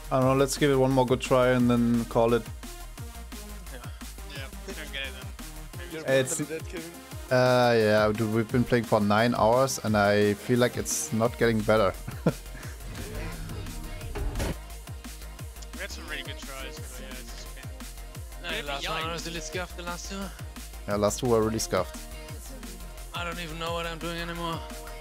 I don't know, let's give it one more good try and then call it. Yeah. Yeah, we don't get it then. You're It's- mentally dead, Kevin. Yeah, dude, we've been playing for 9 hours and I feel like it's not getting better. We had some really good tries, but yeah, it's just been... The last one was really scuffed, the last two. Yeah, last two were really scuffed. I don't even know what I'm doing anymore.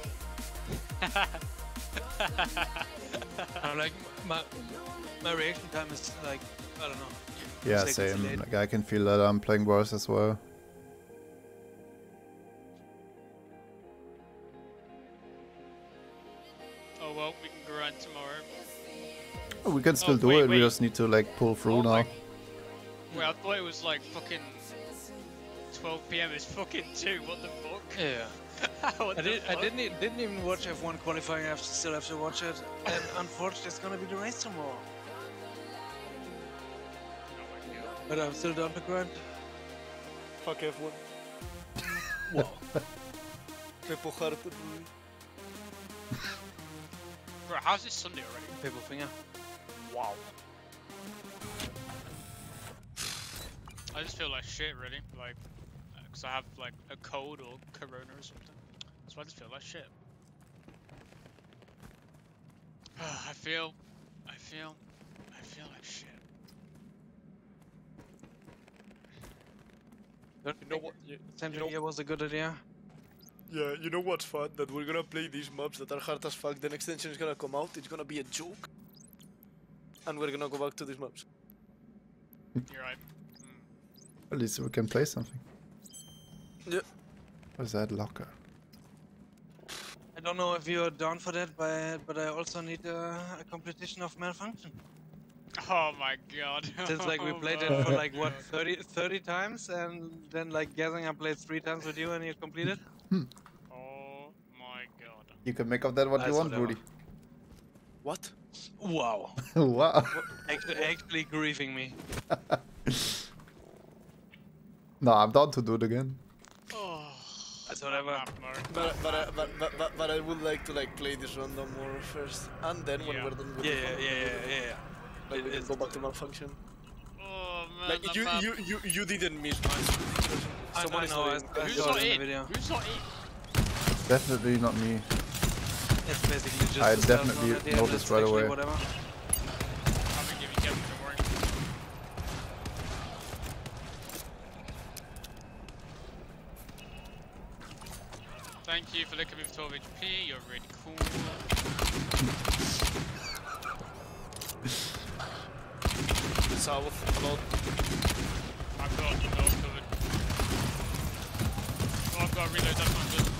I'm like, my reaction time is like, I don't know. Yeah, Seconds same. delayed. Like, I can feel that I'm playing worse as well. Oh well, we can grind tomorrow. We can still do wait, it, we wait. just need to like pull through Oh now. my- Wait, I thought it was like fucking 12 PM. It's fucking 2. What the fuck? Yeah. What I the fuck? didn't even watch F1 qualifying. I still have to watch it, and unfortunately, it's gonna be the race tomorrow. Oh my god. But I'm still down to grind. Fuck F1. Whoa. Pepo Harte, Rudy. Bro, how's this Sunday already? Paper finger. Wow. I just feel like shit, really. Like, because I have like a cold or corona or something. So I just feel like shit. I feel like shit. You know what? Central year was a good idea. Yeah, you know what's fun? That we're gonna play these maps that are hard as fuck. The next extension is gonna come out. It's gonna be a joke. And we're gonna go back to these maps. You're right. At least we can play something. Yeah. What's that locker? I don't know if you're down for that, but I also need a competition of malfunction. Oh my god. Since like we played it for like what 30 times, and then like guessing I played 3 times with you and you completed. Oh my god. You can make of that what you That's want, whatever. Rudy. What? Wow. Wow. Actually grieving me. No, I'm down to do it again. Oh. That's whatever. But I would like to like play this random more first, and then when Yeah. we're done with Yeah, the fun, like we can It's- go back to malfunction. Oh man. Like that you, map. you didn't miss much. Someone I is know. not in. I Who's saw not it in the in? video. Who's not in? Definitely not me. It's basically just. I the stealth definitely mode at the end, noticed it's right actually away. Whatever. I've been giving Kevin, don't worry. Thank you for looking with 12 HP, you're really cool. South, a lot. I've got no covered. Oh, I've got to reload, that's not good.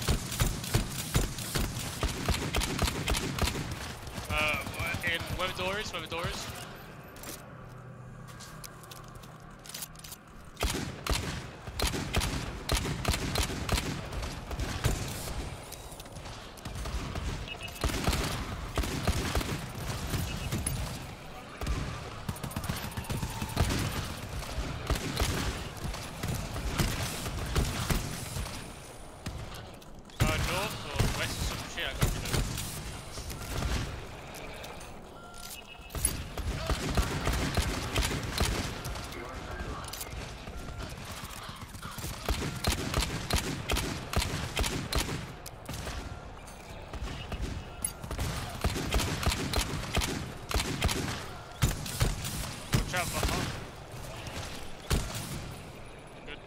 Where the door is, where the door is. North or west or some shit, I got reload. Watch out behind. Good.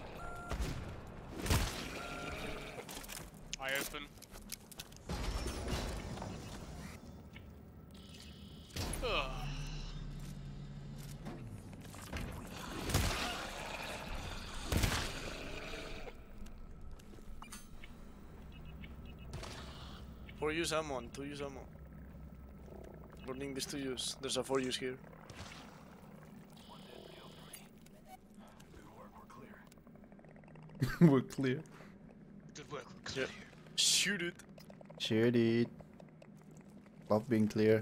Eye open. Ugh. For use ammo, to use ammo. Burning this to use. There's a 4 use here. We're clear. Good work. Yeah. Shoot it. Cheered it. Love being clear.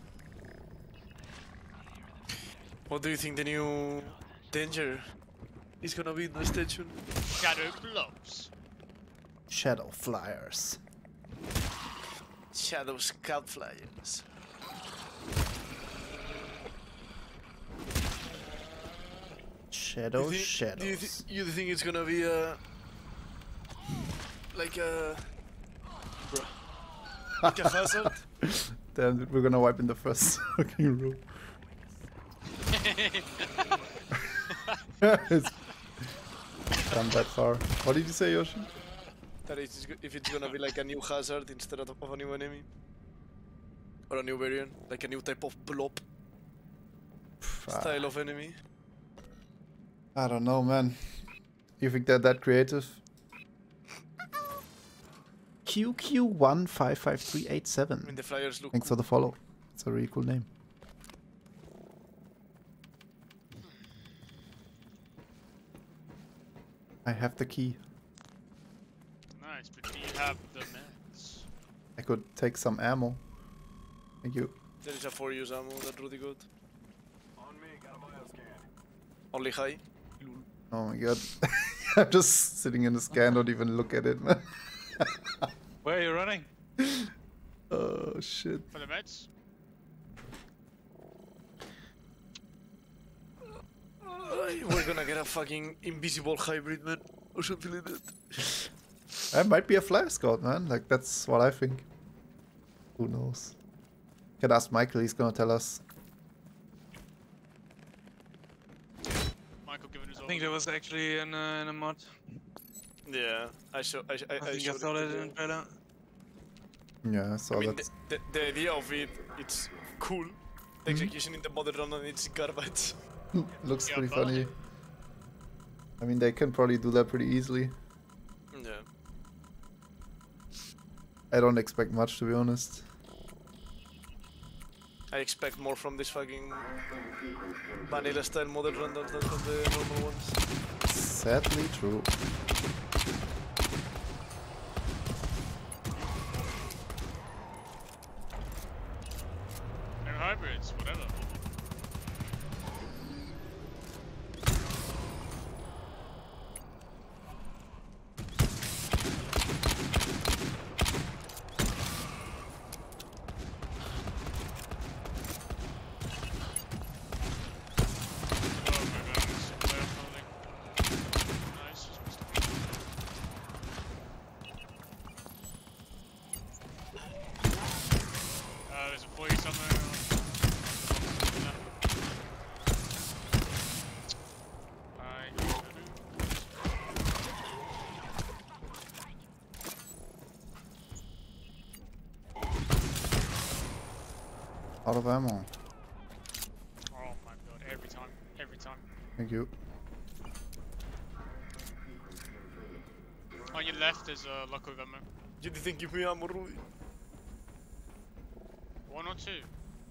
What do you think the new danger is gonna be in the station. Shadow blobs. Shadow flyers. Shadow scout flyers. Shadow Do shadows. you think it's gonna be like a hazard? Damn, dude, we're gonna wipe in the first fucking room. It's gone that far. What did you say, Yoshi? That is, if it's gonna be like a new hazard instead of a new enemy, or a new variant, like a new type of blob style of enemy. I don't know, man. You think they're that creative? QQ1553887. I mean, the flyers look Thanks for the follow. It's a really cool name. I have the key. Nice, but do you have the meds? I could take some ammo. Thank you. There is a 4-use ammo, that's really good. Only high. Oh my god. I'm just sitting in the scan, don't even look at it, man. Where are you running? Oh shit. For the meds? We're gonna get a fucking invisible hybrid, man, or something like that. That might be a flyer scout, man. Like, that's what I think. Who knows? Can ask Michael, he's gonna tell us. Michael giving his I think there was actually in a mod. Yeah, I saw. I think I showed saw it that to in the you. trailer. Yeah, I saw I mean, that. the idea of it, it's cool. The execution in the modern run and it's garbage. Looks Yeah, pretty but- funny. I mean, they can probably do that pretty easily. Yeah. I don't expect much, to be honest. I expect more from this fucking vanilla style model run than from the normal ones. Sadly true. No hybrids, whatever. Oh my god, it's player holding. Nice, just missed it. There's a employee somewhere. Out of ammo. Oh my god, every time, every time. Thank you. On your left is a lock of ammo. You didn't give me ammo, Rudy. 1 or 2?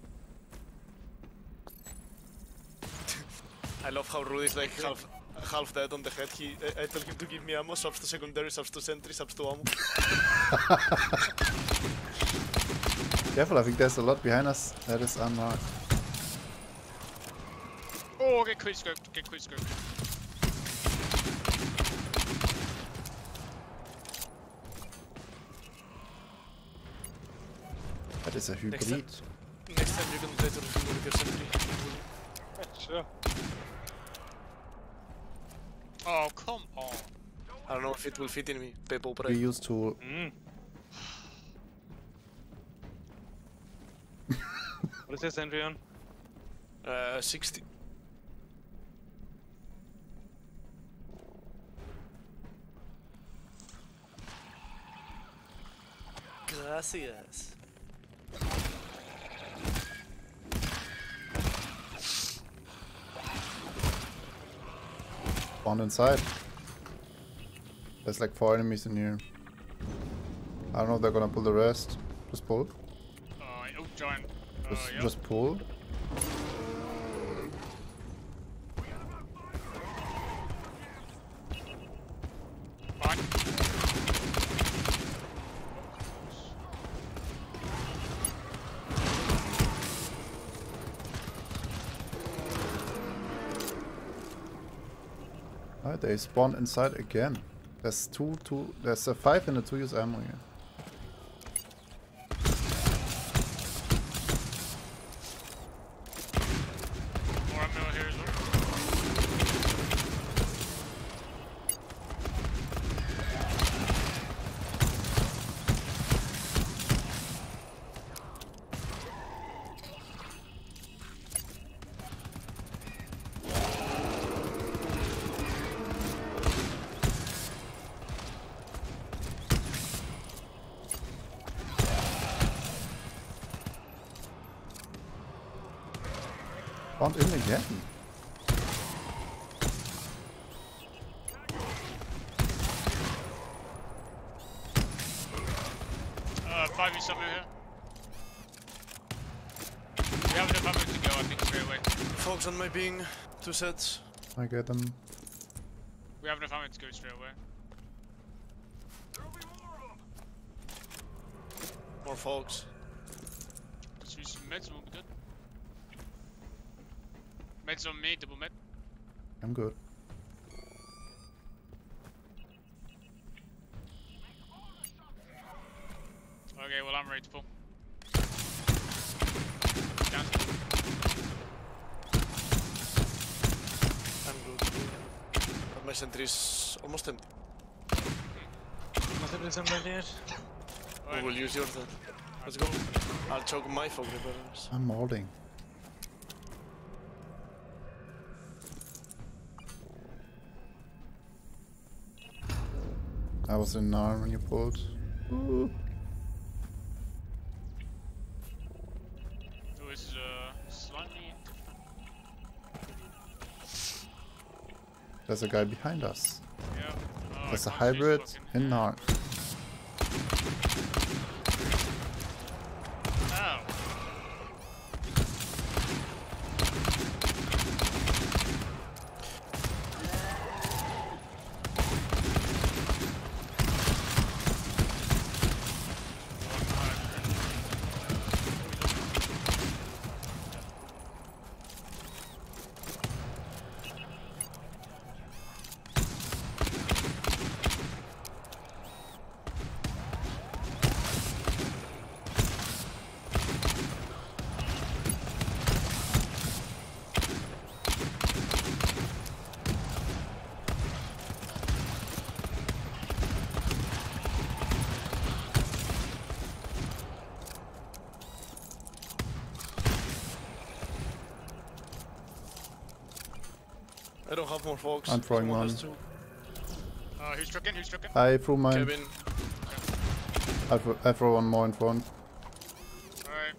I love how Rudy is like half dead on the head. I tell him to give me ammo, subs to secondary, subs to sentry, subs to ammo. Careful, I think there's a lot behind us that is unmarked. Oh, get quick scoped, get quick scoped. That is a hybrid. Next time you can try to refill with your sentry. Sure. Oh, come on. I don't know if it will fit in me. People We pray. used to. What is this entry on? 60. Gracias. Spawned inside. There's like 4 enemies in here. I don't know if they're gonna pull the rest. Just pull. Oh, giant. Yeah. Just pull. Fine. Oh, they spawn inside again. There's there's a 5 and a 2 use ammo here. More ammo here as well. Spawned in again. Five is somewhere here. We have enough ammo to go, I think, straight away. Folks on my ping, 2 sets. I get them. We have enough ammo to go straight away. More folks. Let's use some meds and we'll be good. Meds on me, double med. I'm good. Okay, well I'm ready to pull. Down. I'm good. But my sentry is almost empty. Must have been somebody yet. We will use yours then. Let's go. I'll choke my fog repairers. I'm molding. I was in Narn when you pulled. Ooh. So this is slightly There's a guy behind us. yeah. Oh, There's a I can't see his hybrid fucking in hand, Narn. bro. Ow. I don't have more folks. I'm throwing Someone one. has two. Who's trucking? Who's trucking? I threw mine. Kevin. I throw one more in front. Alright.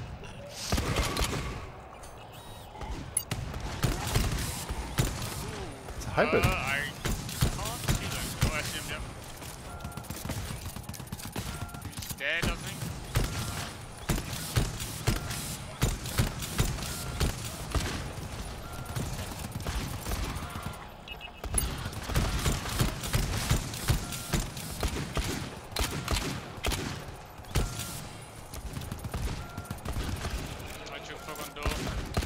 It's a hybrid. I can't see them. Oh, I see him, yeah. He's dead, I think. I took fog on door.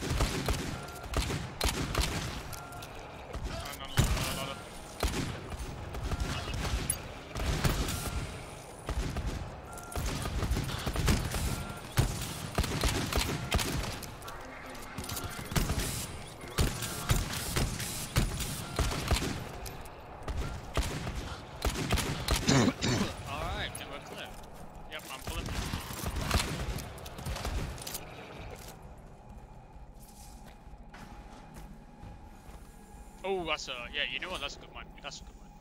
And on ladder. Alright, then we're clear. Yep, I'm pulling. Oh, that's a, yeah, you know what, that's a good one. That's a good one.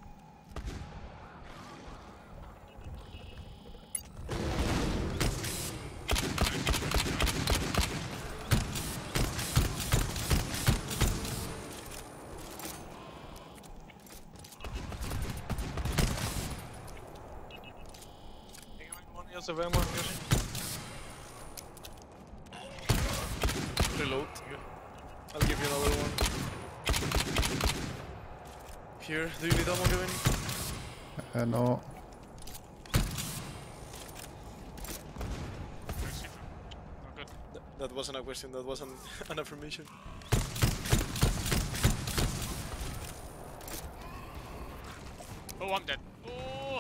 One years of ammo, Yoshi. Reload. I'll give you another one. Here, do you need ammo, Kevin? No. Oh, good. That wasn't a question, that was an affirmation. Oh, I'm dead. Oh.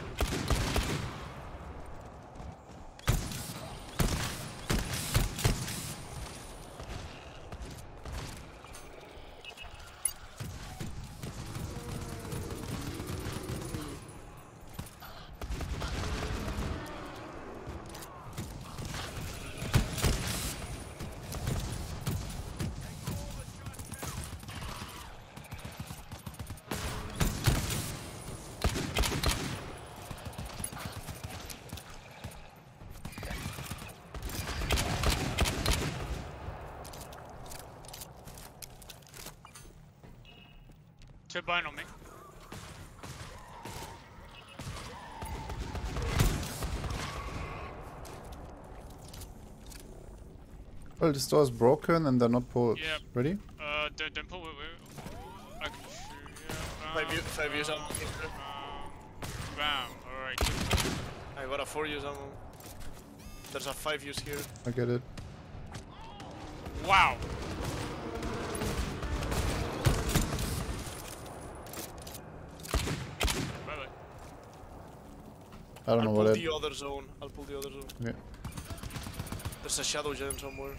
Two bone on me. Well, this door is broken and they're not pulled. Yep. Ready? Don't pull. I can shoot. Yeah, 5 years ammo. Bam. Alright, good. I got a 4 years ammo. There's a 5 years here. I get it. Wow. Bye-bye. I don't know I'll what pull it. the other zone. I'll pull the other zone. Okay. There's a shadow gen somewhere.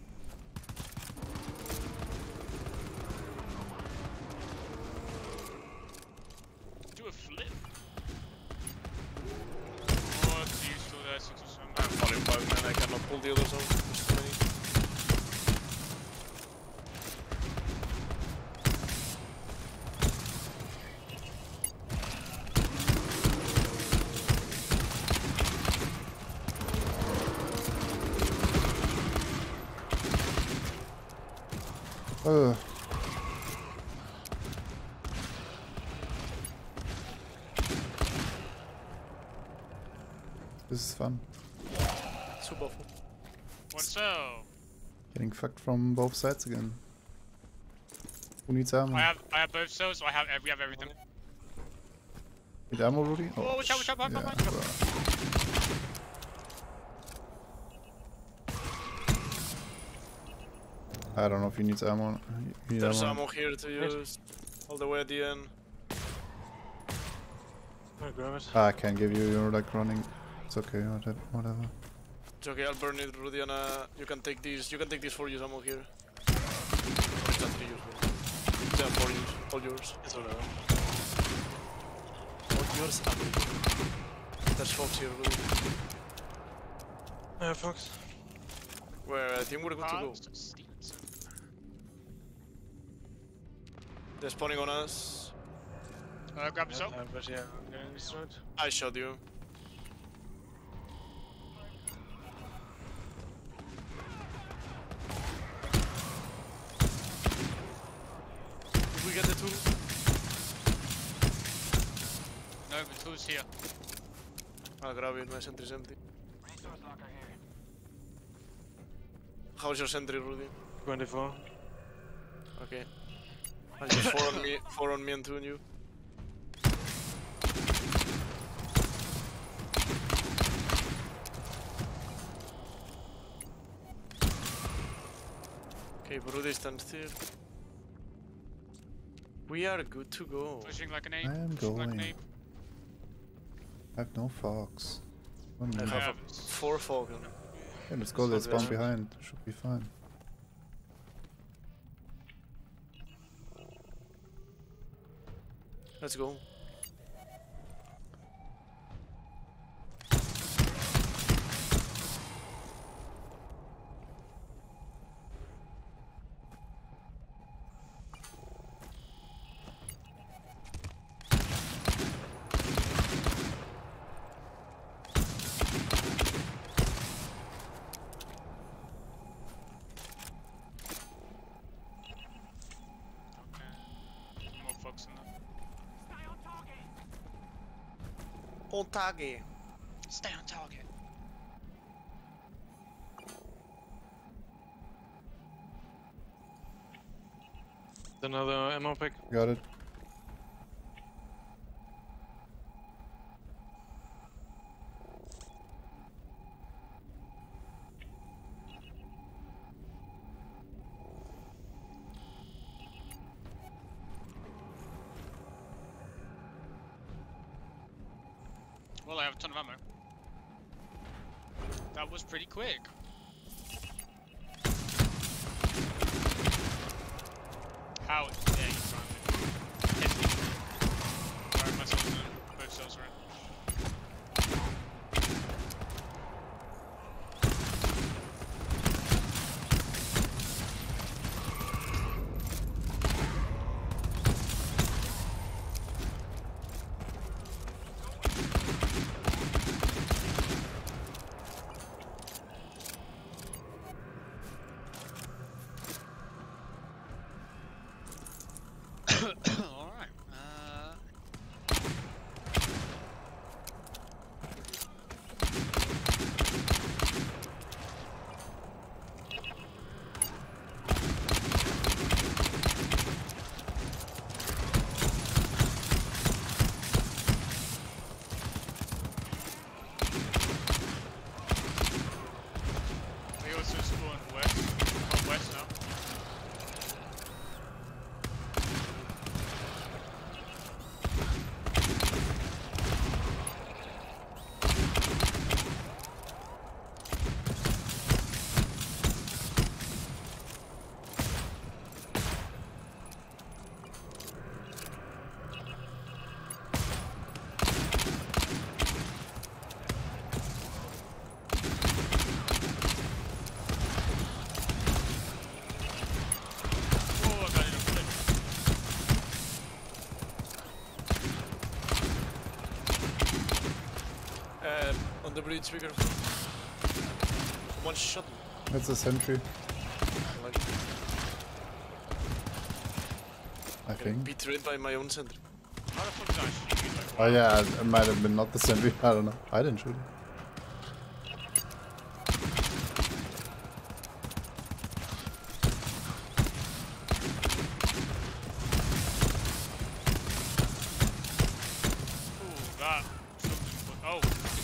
Do a flip. Oh, it's useful there, 6 or 7. I'm falling back, man. I cannot pull the other zone. There's too many. Ugh. This is fun. Super fun. What's so? Getting fucked from both sides again. Who needs ammo? I have both cells, so we have everything. Need ammo, Rudy? Oh, watch out, behind, yeah, behind. bro. I don't know if you need ammo. You need There's ammo here to use. All the way at the end. I'll grab it. I can't give you. You're like running. It's okay. Whatever. It's okay, I'll burn it, Rudy, and you can take these. You can take these 4 years ammo here. It's not 3 years. Yeah, 4 years. All yours. It's whatever. All yours. There's Fox here, Rudy. Fox. Where I think we're good to go. They're spawning on us. Grab yourself. But yeah, I'm getting destroyed. I shot you. Did we get the tool? No, the tool's here. I'll grab it, my sentry's empty. How's your sentry, Rudy? 24. Okay. I'll just 4 on me and 2 on you. Okay, Rudy stands still. We are good to go. Pushing like an ape. I am pushing like an going. ape. I have no fox. One I minute. have 4 Falcon. Yeah, let's go. Let's It's not spawn bad. behind. Should be fine. Let's go. Okay. More folks in there. On target. Stay on target. Another ammo pack. Got it. Well, I have a ton of ammo. That was pretty quick. How dare you try and hit me? Alright, my cells are both cells are in. Alright. We also spawn west. Oh, west now. Oh, I got it up there. On the bridge, bigger. One shot. That's a sentry, Like, I think. betrayed by my own center. How the fuck did I shoot you? Like, Oh yeah, it might have been not the sentry. I don't know. I didn't shoot him. ooh, that. Oh.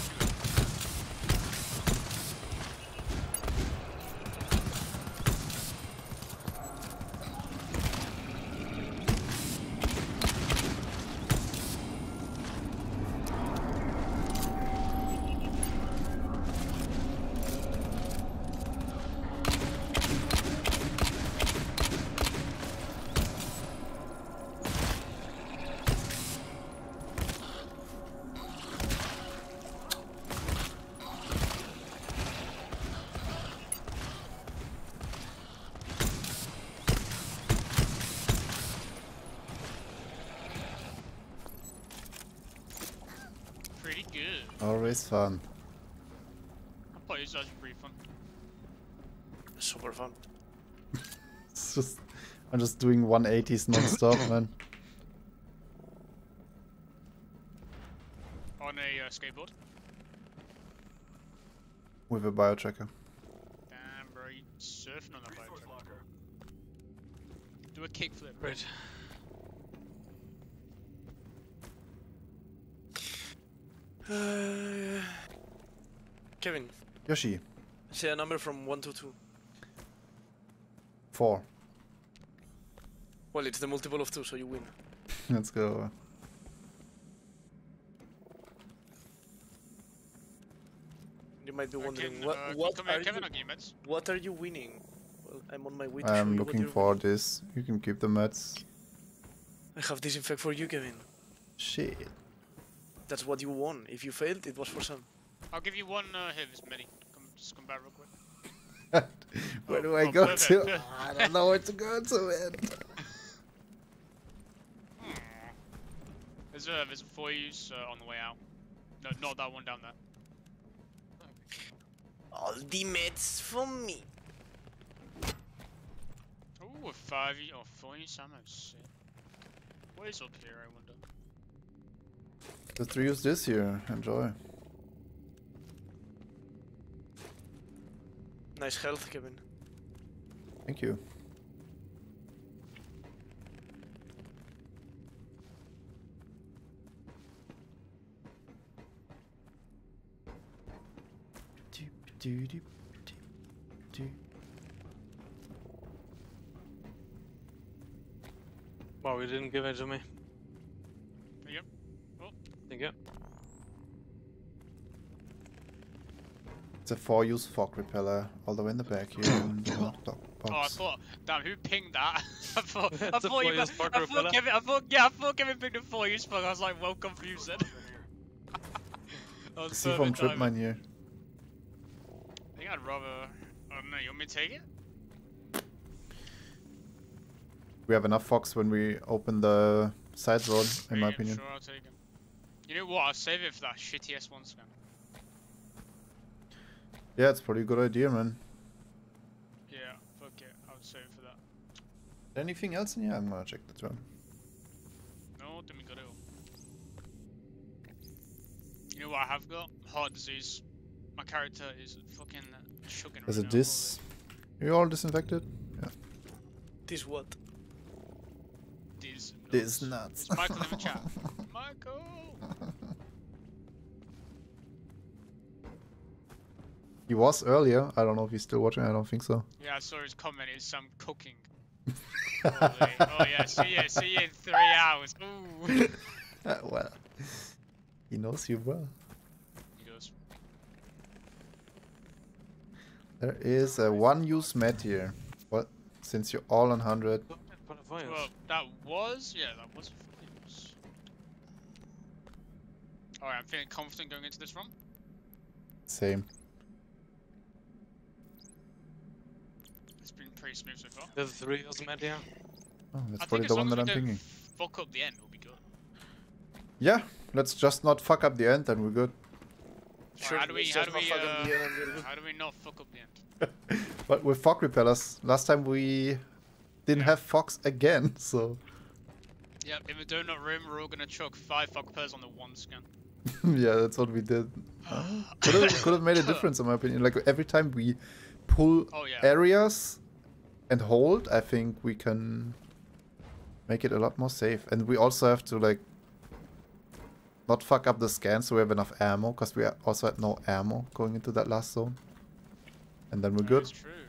Pretty good. Always fun. I thought it was actually pretty fun. Super fun. It's just, I'm just doing 180s non-stop, man. On a skateboard. With a biotracker. Damn, bro, you surfing on that bike. Do a kickflip. Right. Kevin, Yoshi, say a number from 1 to 2. 4. Well, it's the multiple of 2, so you win. Let's go. You might be wondering, Kevin, what come are here, Kevin, you, I'll give you meds. what are you winning? Well, I'm on my way to show I'm you what looking you're for winning. this. You can keep the meds. I have disinfect for you, Kevin. Shit. That's what you won. If you failed, it was for Sam. I'll give you one here, this mini. Just come back real quick. Where Oh, do I oh, go perfect. to? I don't know where to go to, man. There's a 4 use on the way out. No, not that one down there. All the meds for me. Ooh, a 5 or 4 use ammo. Shit. What is up here, I wonder? Just reuse this here. Enjoy. Nice health, Kevin. Thank you. Wow, you didn't give it to me. There you go. Thank you. It's a 4-use fog repeller all the way in the back here in the box. Oh, I thought, damn, who pinged that? I thought Kevin pinged a 4-use fog. I was like, well confused then. See from trip mine here. I think I'd rather. I don't know, you want me to take it? We have enough fogs when we open the side road, in my opinion. Sure, I'll take it. You know what? I'll save it for that shitty S1 scan. Yeah, it's probably a good idea, man. Yeah, fuck it. I'll save it for that. Anything else in here? I'm gonna check the drum. No, then we got it all. You know what I have got? Heart disease. My character is fucking chugging Is right it now. this? Are you all disinfected? Yeah. This what? These nuts. This nuts. It's Michael in the chat. Michael! He was earlier. I don't know if he's still watching. I don't think so. Yeah, I saw his comment. It's some cooking. Probably. Oh yeah, see you in 3 hours. Ooh. Well, he knows you well. He goes. There is a 1-use mat here. What? Since you're all on 100. Well, that was a fucking use. Alright, I'm feeling confident going into this run. Same. It's been pretty smooth so far. The 3-use mat here. Oh, that's I probably think the as one long that as I'm we don't thinking. fuck up the end, we'll be good. Yeah, let's just not fuck up the end, then we're good. Sure, How do we not fuck up the end? But with fog repellers, last time we didn't have fogs again, so Yep, in the donut room, we're all gonna chuck 5 fog pairs on the 1 scan. yeah, that's what we did. Could have made a difference in my opinion. Like every time we pull areas and hold, I think we can make it a lot more safe. And we also have to like not fuck up the scan so we have enough ammo, because we also had no ammo going into that last zone. And then we're good. That's true.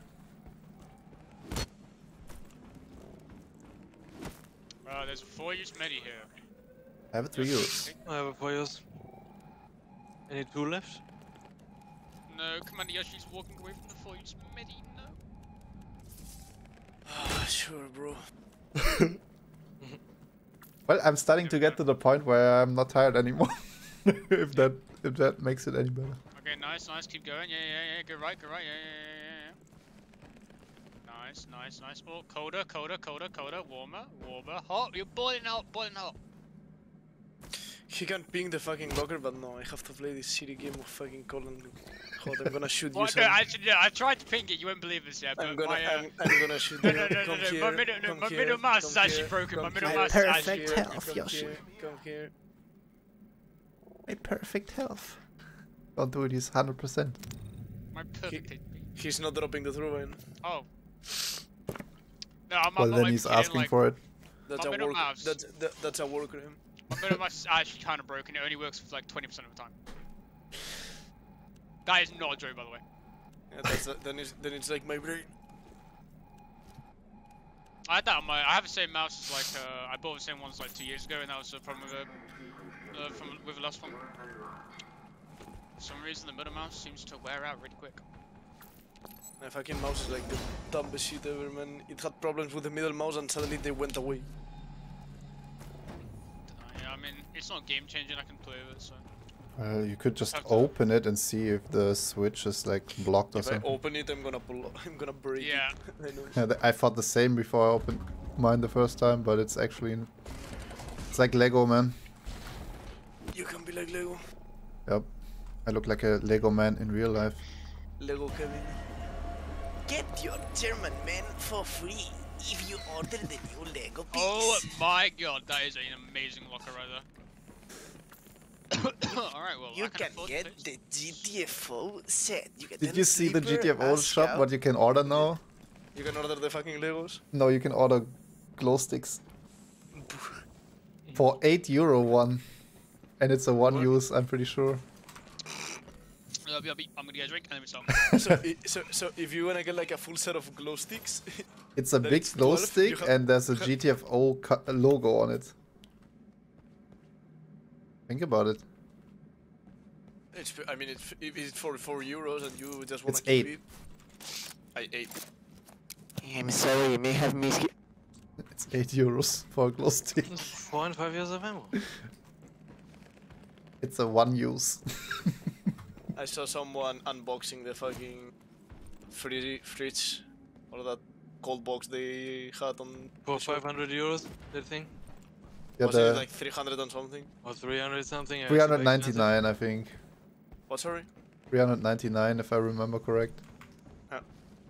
There's a 4-use medi here. I have a 3-use. I have a 4-use. Any 2 left? No, Commander Yoshi's walking away from the 4-use medi. No. Ah, sure, bro. Well, I'm starting to get to the point where I'm not tired anymore. if that makes it any better. Okay, nice, keep going. Yeah. Go right. Yeah. Nice. Oh, colder. Warmer. Hot. You're boiling out. He can ping the fucking locker, but no, I have to play this shitty game of fucking cold and hot. I'm gonna shoot you. No, I tried to ping it. You won't believe this yet. But I'm gonna shoot no, you. My middle mouse is actually broken. My middle mouse is actually perfect health, Yoshi. Come here. My perfect health. Don't do it. He's 100%. My perfect HP. He's not dropping the throw-in. Oh. No, I'm Well, not then even he's kidding, asking like, for it. That's my a middle work. mouse. That's a workaround. My middle mouse is actually kind of broken. It only works for like 20% of the time. That is not a joke, by the way. Yeah, then it's like my brain. I had that on I have the same mouse as like I bought the same ones like 2 years ago, and that was the problem with the last one. For some reason, the middle mouse seems to wear out really quick. My fucking mouse is like the dumbest shit ever, man. It had problems with the middle mouse and suddenly they went away. Yeah, I mean, it's not game changing. I can play with it, so. Well, you could just open it and see if the switch is like blocked or something. If I open it, I'm gonna break it. I know. Yeah, I thought the same before I opened mine the first time, but it's actually it's like Lego, man. You can be like Lego. Yep, I look like a Lego man in real life. Lego Kevin. Get your German man for free if you order the new Lego piece. Oh my god, that is an amazing locker right there. Alright, well, you I can get afford the GTFO set. Did you see the GTFO shop? What you can order now? You can order the fucking Legos? No, you can order glow sticks for €8 one, and it's a 1-use. I'm pretty sure. I'm gonna get a drink and then so if you wanna get like a full set of glow sticks, it's a big glow stick and there's a GTFO logo on it. Think about it. I mean, if it's for €4 and you just want It's to keep 8. it, I 8. I'm sorry, you may have missed. It's €8 for a glow stick. 4.5 years of ammo. It's a one use. I saw someone unboxing the fucking fridge or that cold box they had on. For 500 euros, that thing? Yeah, Was it like 300 and something? Or 300 something? 399, I think. What, sorry? 399, if I remember correct. Yeah.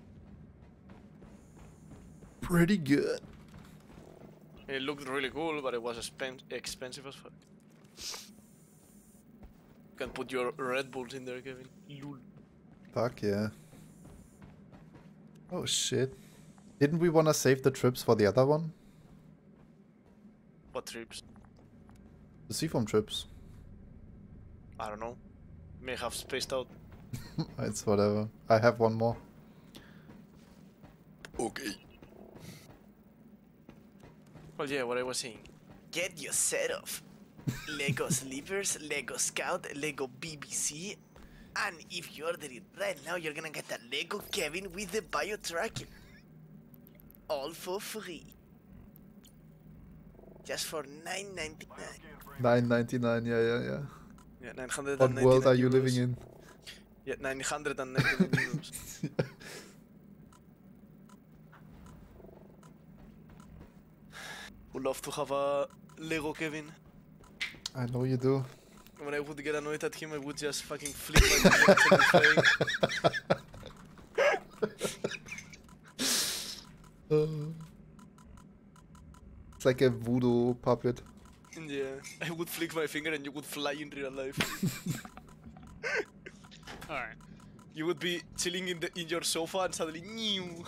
Pretty good. It looked really cool, but it was expensive as fuck. You can put your Red Bulls in there, Kevin. Lul. Fuck yeah. Oh shit. Didn't we wanna save the trips for the other one? What trips? The seafoam trips. I don't know. May have spaced out. It's whatever. I have one more. Okay. Well, yeah, what I was saying. Get your set of Lego Sleepers, Lego Scout, Lego BBC, and if you order it right now, you're gonna get a Lego Kevin with the Bio Tracker. All for free. Just for $9.99. $9.99, yeah. Yeah, 999 What world are you euros. living in? Yeah, 999 euros. Would love to have a Lego Kevin. I know you do. When I would get annoyed at him, I would just fucking flick my fingers and play. It's like a voodoo puppet. Yeah, I would flick my finger and you would fly in real life. Alright. You would be chilling in your sofa and suddenly new.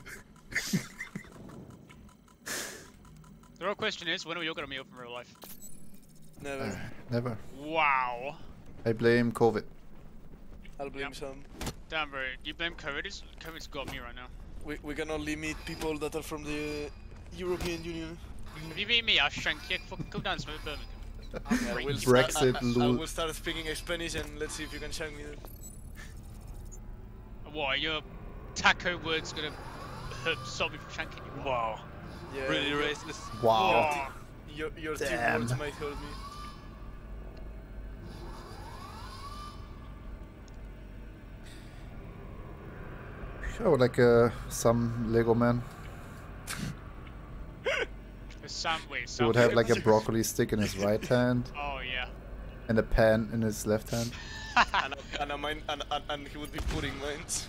The real question is, when are you gonna meet up in real life? Never. Never. Wow. I blame COVID. I'll blame some. Damn, bro. You blame COVID? COVID's got me right now. We can only meet people that are from the European Union. If you beat me, I'll shank you. Fucking come down to Birmingham. Yeah, we'll Brexit, I lol. will start speaking Spanish and let's see if you can shank me. What, are your taco words gonna stop me from shanking you? Wow. Yeah, Really racist. Wow. Your team Damn. words might hurt me. Sure, like some Lego man. He would have like a broccoli stick in his right hand Oh yeah. and a pan in his left hand. and he would be putting mines.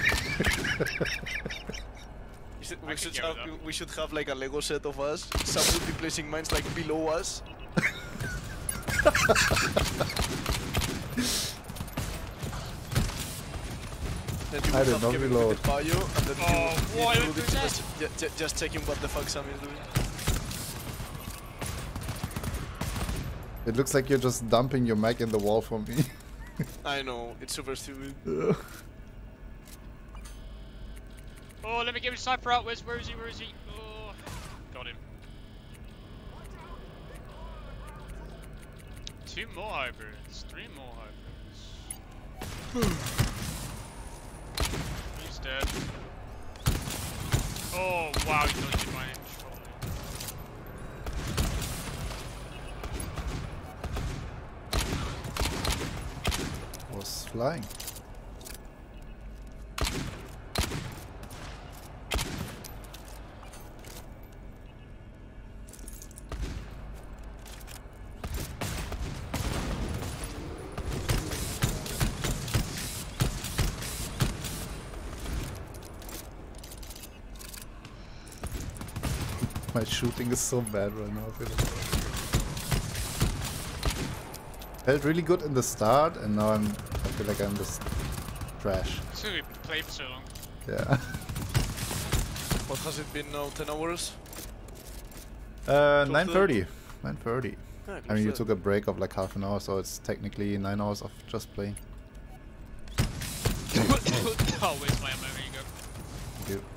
We should have like a Lego set of us. Some would be placing mines like below us. I did not reload. Bio, and then why you would would do be that? just checking what the fuck Sam is doing. It looks like you're just dumping your mic in the wall for me. I know, it's super stupid. Oh, let me get his sniper out. Where is he? Where is he? Oh, got him. 2 more hybrids. 3 more hybrids. He's dead. Oh, wow, he dodged my inch. Was flying. My shooting is so bad right now. Felt really good in the start, and now I feel like I'm just trash. It's gonna be played for so long. Yeah. What has it been now? 10 hours? 9:30. 9:30. Yeah, I mean, you took a break of like half an hour, so it's technically 9 hours of just playing. Oh, where's my ammo? Here you go. Thank you.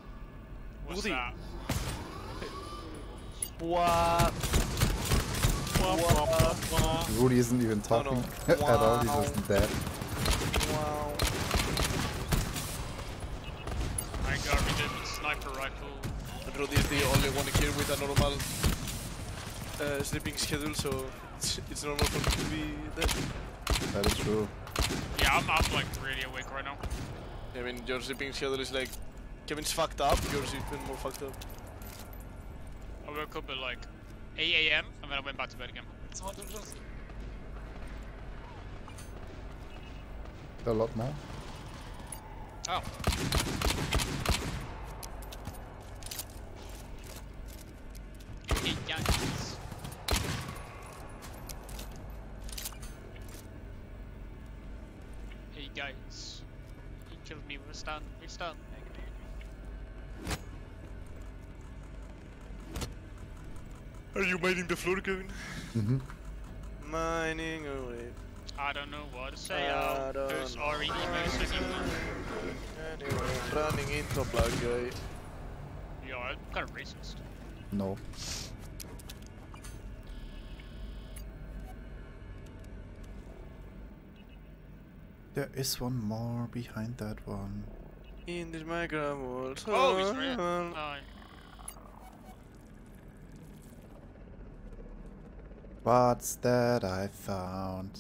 What's Woody. that? What? Rudy isn't even talking at all, he's just dead. Wow. I got rid of the sniper rifle. And Rudy is the only one here with a normal sleeping schedule, so it's normal for him to be dead. That is true. Yeah, I'm like really awake right now. I mean, your sleeping schedule is like Kevin's fucked up, yours is even more fucked up. I woke up at like 8 AM and then I went back to bed again. A lot more. Oh. Hey guys. Hey guys. He killed me with a stun. With a stun. Are you mining the floor, Kevin? Mm-hmm. Mining away. I don't know what to say. There's already Anyway, I'm running into a black guy. Yeah, I'm kind of racist. No. There is one more behind that one. In this Minecraft world. Oh, he's right. Oh. What's that I found?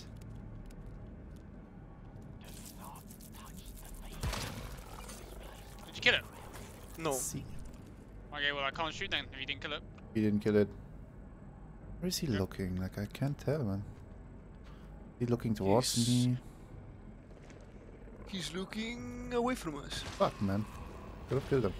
Did you kill it? No. See. Okay, well I can't shoot then if you didn't kill it. He didn't kill it. Where is he looking? Like, I can't tell, man. He looking towards me? He's looking away from us. Fuck, man. Could have killed him.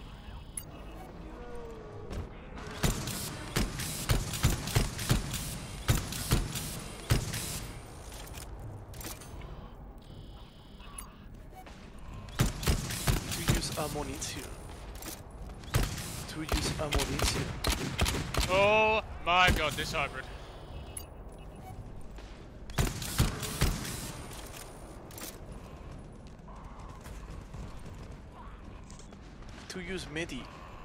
To use ammunition. To use ammunition. Oh my god, this hybrid. To use Medi.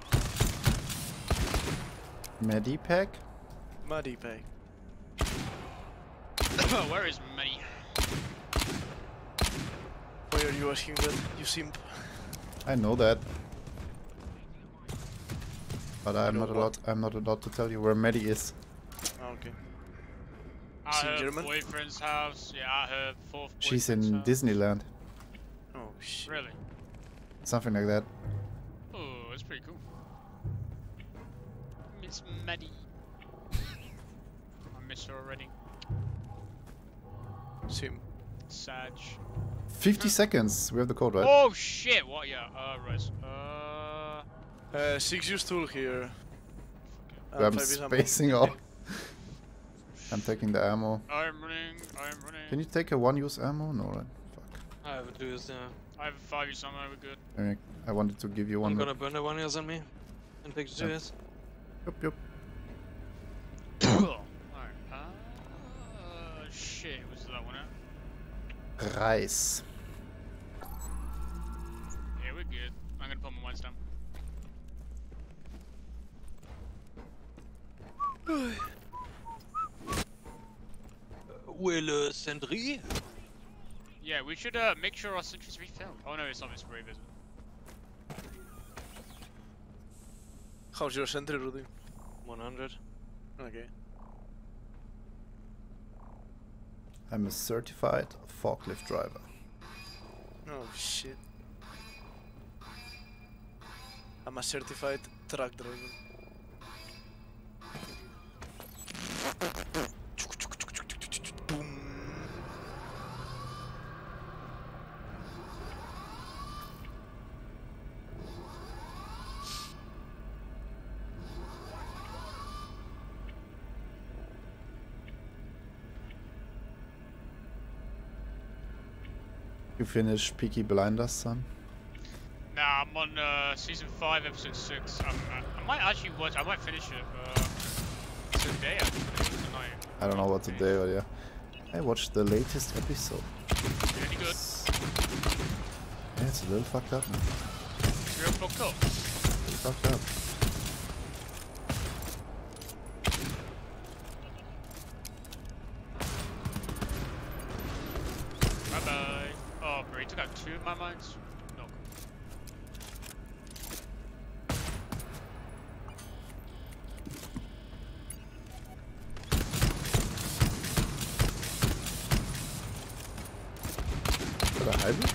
Medipack? Muddy pack. Where is money? Why are you asking that, you simp? I know that. But I'm know not allowed. I'm not allowed to tell you where Medi is. Oh, okay. At Is in her German? boyfriend's house. Yeah, at her fourth boyfriend's She's in house. Disneyland. Oh shit. Really? Something like that. Oh, that's pretty cool. Miss Maddie. I miss her already. Sim. Sag. 50 seconds. We have the code, right? Oh shit! What? Yeah. Right. 6 use tool here. I'm 5 is ammo. spacing off. I'm taking the ammo. I'm running. I'm running. Can you take a one-use ammo? No, right? Fuck. I would do this, I have 5 use ammo. We're good. I wanted to give you one. I'm more. gonna burn the one years on me. And take the 2 years. Yup, yup. Alright. Shit. Was that one out? Rice. Yeah, we're good. I'm gonna put my ones down. Will Sentry? Yeah, we should make sure our sentry's refilled. Oh no, it's not this brave, is it? How's your sentry, Rudy? 100. Okay. I'm a certified forklift driver. Oh shit. I'm a certified truck driver. Boom. You finish Peaky Blinders, son? Nah, I'm on season 5, episode 6. I might actually watch. I might finish it today. Actually, tonight. I don't know what today, but yeah. I watched the latest episode. Really good. Yeah, it's a little fucked up, man. It's real fucked up. It's fucked up. points. No. Is that a hybrid?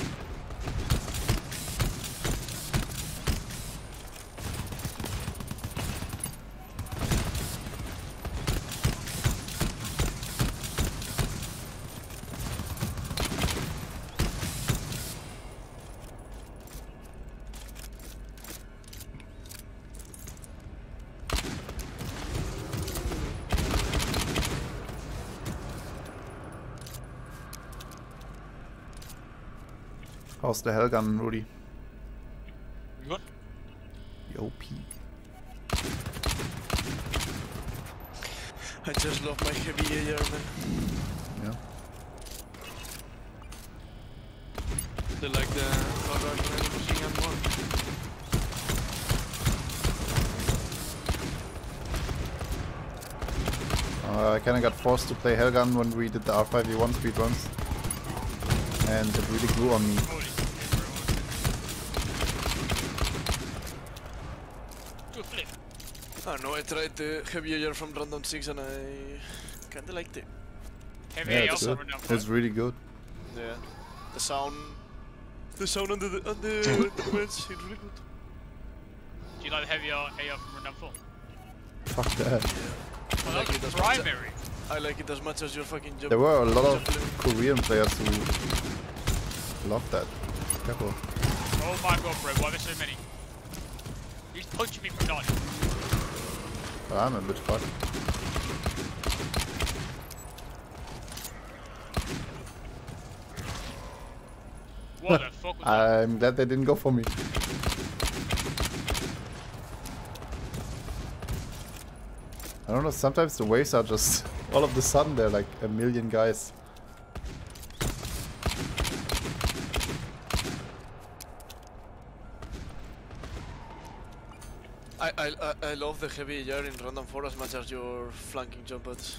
How's the Hellgun, Rudy? Good. The OP. I just love my heavy AR, man. Yeah. They like the machine gun more. I kinda got forced to play Hellgun when we did the R5E1 speedruns. And it really grew on me. I don't know, I tried the heavy AR from Random 6 and I kinda liked it. Heavy Yeah, AR it's from good. Random 4. It's really good. Yeah. The sound on the movements, it's really good. Do you like the heavy AR from Random 4? Fuck that. Well, like that it was as much primary. I like it as much as your fucking jump. There were a lot of jumping. Korean players who loved that. Careful. Oh my god, bro, why are there so many? He's punching me from dodge. But I'm a bit fucked. What the fuck was that? I'm glad they didn't go for me. I don't know, sometimes the waves are just all of the sudden they're like a million guys. I love the heavy AR in Random 4 as much as your flanking jump pads.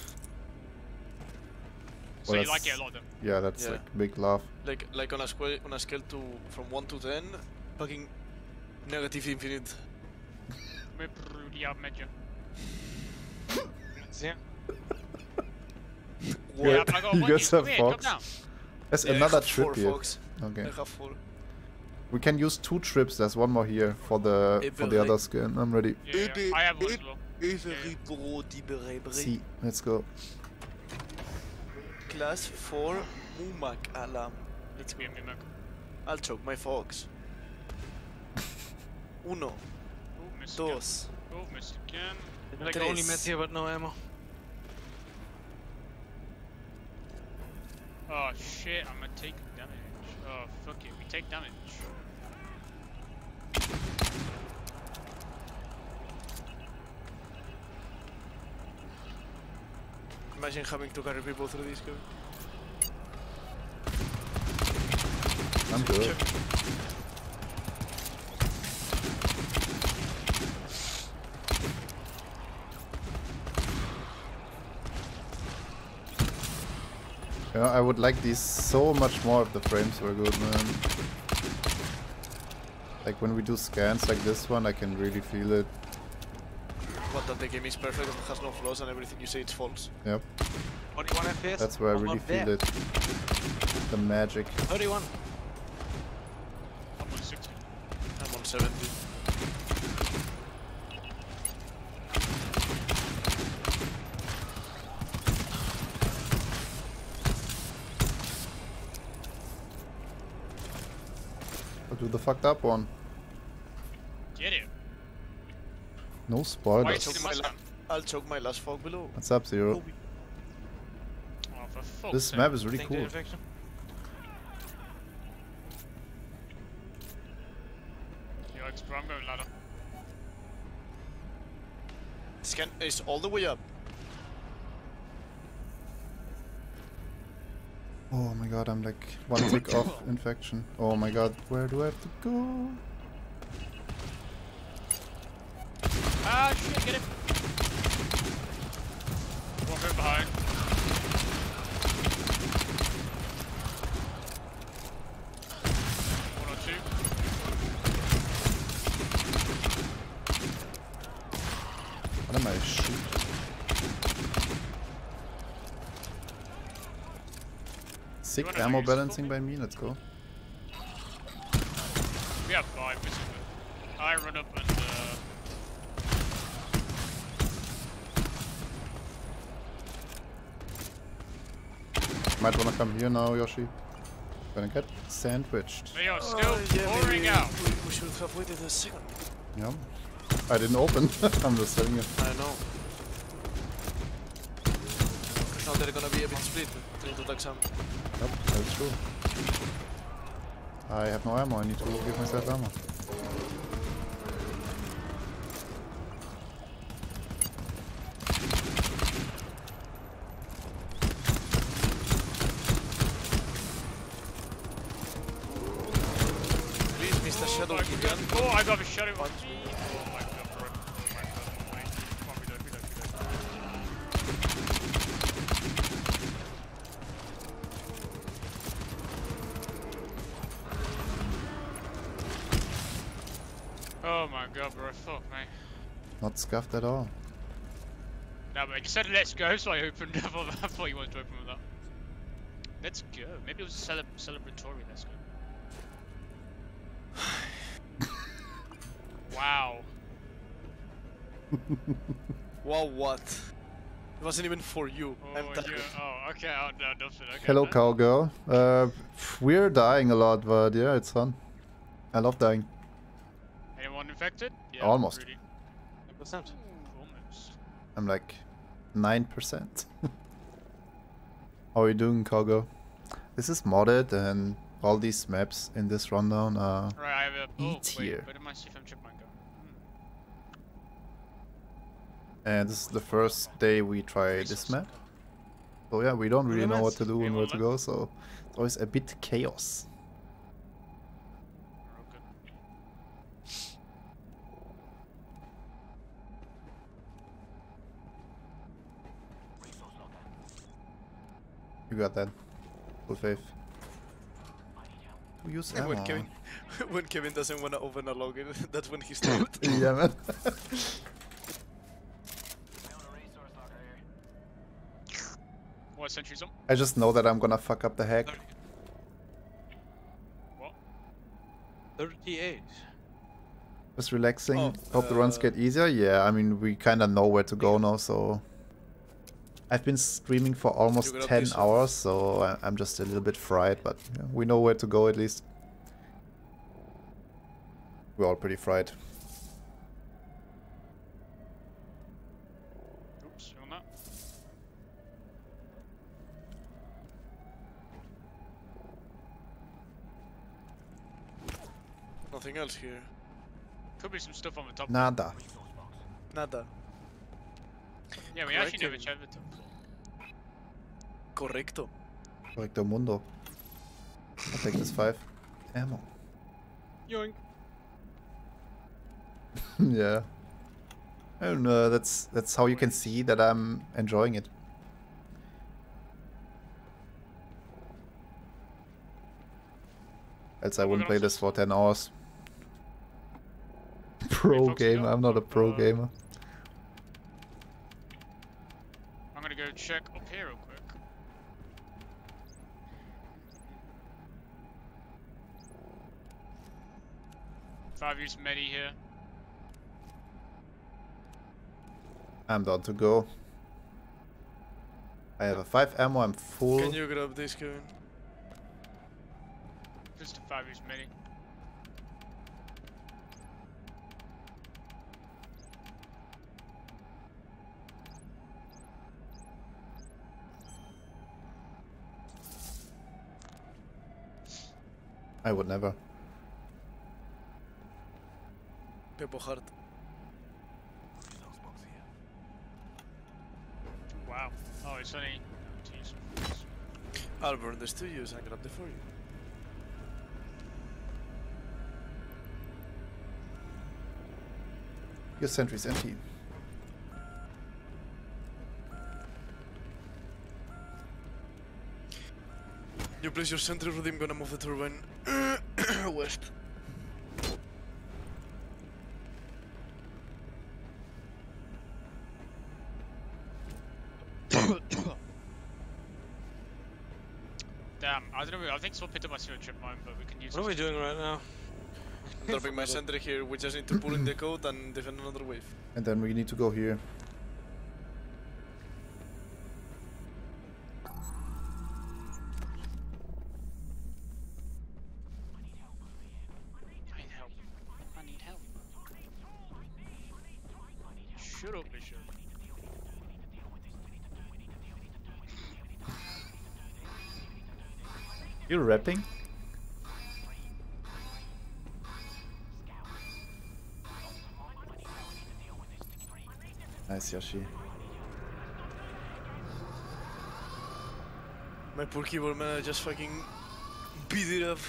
So Well, you like it a lot then? Yeah, that's Yeah. like big love. Like on a scale to from 1 to 10, fucking negative infinite. Med Rudy Medja. Yeah. Yeah, but I got You one guys you. have Come here, come fox? down. There's Yeah, I another have trip 4 here. fogs. Okay. I have 4. We can use 2 trips, there's one more here for the other skin. I'm ready. Yeah, I have one as well. Every brody berebre. See, let's go. Class 4 Mumak alarm. Let's give me Mac. I'll choke my fox. Uno, Oh, missed again. dos, Oh, missed again. Like Tres. only meds here but no ammo. Oh shit, I'm gonna take damage. Oh, fuck it, we take damage. Imagine having to carry people through this game. I'm good. Yeah, I would like these so much more if the frames were good, man. Like when we do scans like this one, I can really feel it. What, that the game is perfect and has no flaws and everything you say it's false. Yep, 41 FPS? that's where I I'm really not feel there. it. The magic. 31. I'm on 60. I'm on 70. I'll do the fucked up one. Get it. No Why spoilers. is it in my scan? I'll choke my last fog below. What's up, Zero? Oh, for fuck's This sake. map is really Think cool. the infection. Yo, bro, I'm going ladder. Scan is all the way up. Oh my god, I'm like one tick off infection. Oh my god, where do I have to go? Ah, shit, get him. One going behind. What am I shooting? Sick ammo balancing by me, let's go. We have 5, basically. I run up and Might wanna come here now, Yoshi. Gonna get sandwiched. they are still pouring out. We should have waited a second. Yeah. I didn't open. I'm just telling you. I know. Because now they're gonna be a bit split. They need to like some. Yep, that's true. I have no ammo, I need to give myself ammo. Please, Mr. Shadow, keep it. Oh, I got a shadow on me. Oh my god, bro. Oh my god. Wait. Come on, reload. Oh my god, bro. Fuck, mate. Not scuffed at all. No, but you said let's go, so I opened. I thought you wanted to open with that. Let's go. Maybe it was a celebratory let's go. Wow. Wow, what? It wasn't even for you. Oh, I'm tired. yeah. Oh, okay. Oh, no, don't feel okay. Hello, cowgirl. We're dying a lot, but yeah, it's fun. I love dying. Anyone infected? Yeah, Almost. Rudy. 100%. Almost. I'm like 9%. How are you doing, cowgirl? This is modded, and all these maps in this rundown are Right, I have a. Oh, wait. E-tier. Where did my C5 chipmunk go? And this is the first day we try this map. So yeah, we don't really know what to do and where to go, so it's always a bit chaos. We're all good. You got that. Full faith. We use ammo. When Kevin doesn't want to open a login, that's when he's dead. Yeah, man. What century's on? I just know that I'm gonna fuck up the hack. What? 38. Just relaxing. Oh, Hope the runs get easier. Yeah, I mean, we kinda know where to go now, so... I've been streaming for almost 10 hours, so I'm just a little bit fried, but yeah, we know where to go at least. We're all pretty fried. Oops, you on that? Nothing else here. Could be some stuff on the top. Nada. Nada. Yeah, we actually never checked the top. Correcto. Correcto mundo. I'll take this 5. Ammo. Yoink. Yeah. And that's how you can see that I'm enjoying it. Else I wouldn't play this for 10 hours. Pro gamer, I'm not a pro gamer. I'm gonna go check up here real quick. Five use medi here. I'm done to go. I have a 5 ammo, I'm full. Can you grab this, Kevin? Just a 5 use medi. I would never. Pepo Heart. Wow. Oh, it's only. Jeez. I'll burn this to use and grab the for you. Your sentry's empty. You place your sentry, Rudy, I'm gonna move the turbine west. Damn, I don't know. I think someone picked up my zero trip mine, but we can use it. What are we doing right now? I'm dropping my sentry here. We just need to pull in the code and defend another wave. And then we need to go here. I need help. Shut up, Bishop. You're rapping? Nice, Yoshi. My poor keyboard man, I just fucking beat it up.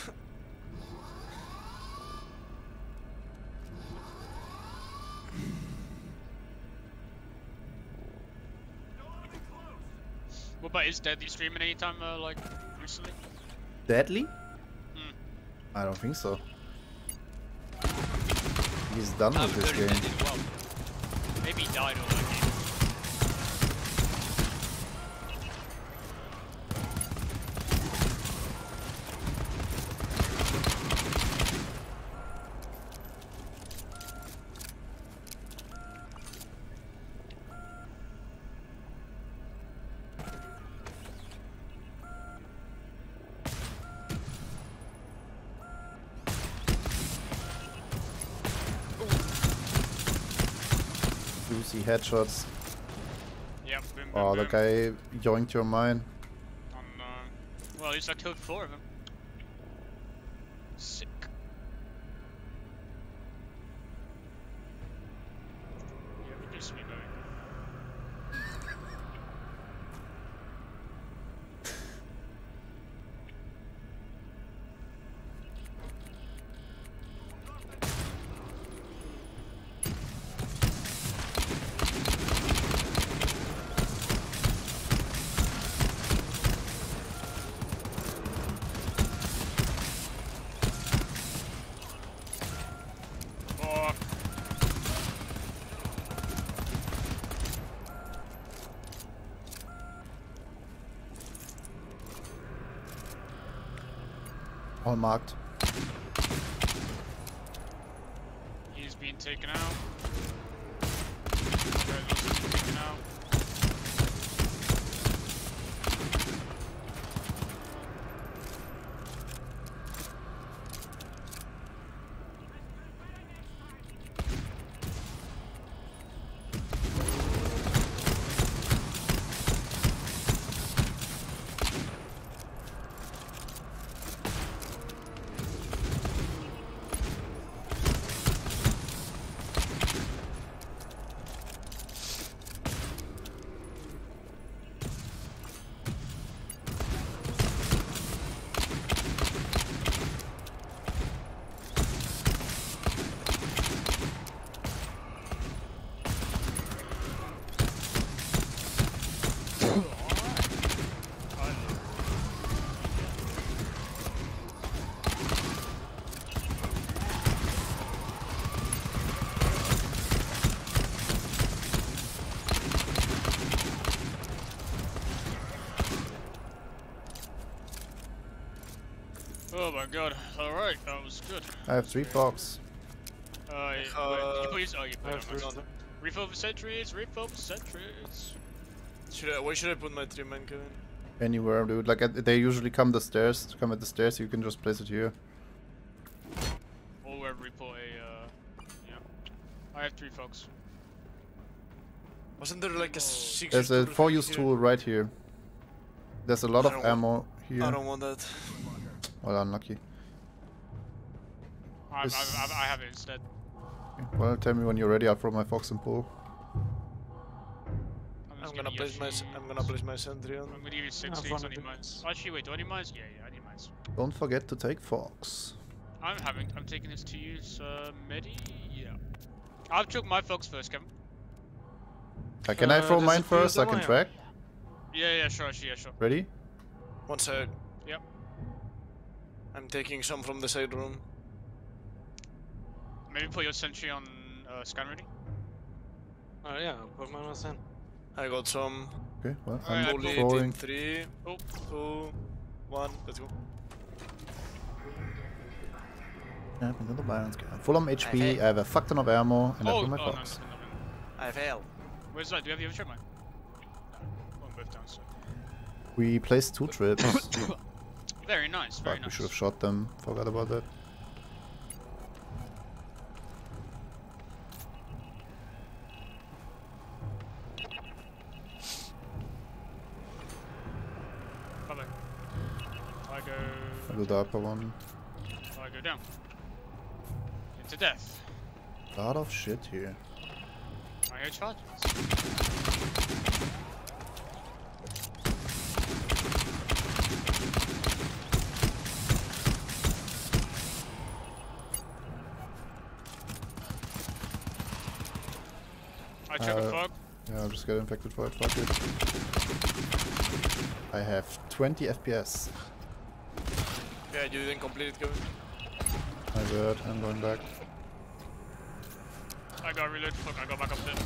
What about is Deadly streaming anytime, like, recently? Deadly? I don't think so. He's done with this game. Well. Maybe he died or like. Juicy headshots. Yep, boom, boom, Oh, the boom. guy yoinked your mine. Well, at least I killed 4 of them. Sick. Yeah, we just be going. All marked. He's being taken out. Guy also being taken out. Oh my god, alright, that was good. I have 3 fogs. You put your, you put it on. Refill for sentries, refill for sentries. Where should I put my 3 men, Kevin? Anywhere, dude. Like, they usually come at the stairs, you can just place it here. Or wherever we put a, yeah. I have 3 fogs. Wasn't there like a 6 There's a 4-use tool right here. There's a lot of ammo here. I don't want that. Well, unlucky. I have it instead. Okay. Well, tell me when you're ready. I'll throw my fox and pull. I'm gonna place my sentry on. I'm gonna give you 6 leads, I need mines. Actually, wait, do I need mines? Yeah, I need mines. Don't forget to take fox. I'm taking this to use, Medi? Yeah. I'll choke my fox first, Kevin. Can I throw mine first? I can track. Yeah, sure. Ready? 1 side. Yep. I'm taking some from the side room. Maybe put your sentry on scan ready. Yeah, I'll put mine on. I got some. Okay, well, Alright, I'm Bullet throwing. in 3, Oh. 2, 1, let's go. I have another balance gun. Full on HP, I have a fuck ton of ammo, and I have my no, box. no. I fail. Where's that? Do you have the other trip, mine? Oh, both down, so. We placed 2 trips. Very nice, very nice. We should have shot them. Forgot about that. Bye-bye. I go the upper one. I go down. Into death. A lot of shit here. I hear charges. I took a fog. Yeah, I'll just get infected for it. Fuck it. I have 20 FPS. Yeah, you didn't complete it, Kevin. My bad, I'm going back. I got reload. Fuck, I got back up there.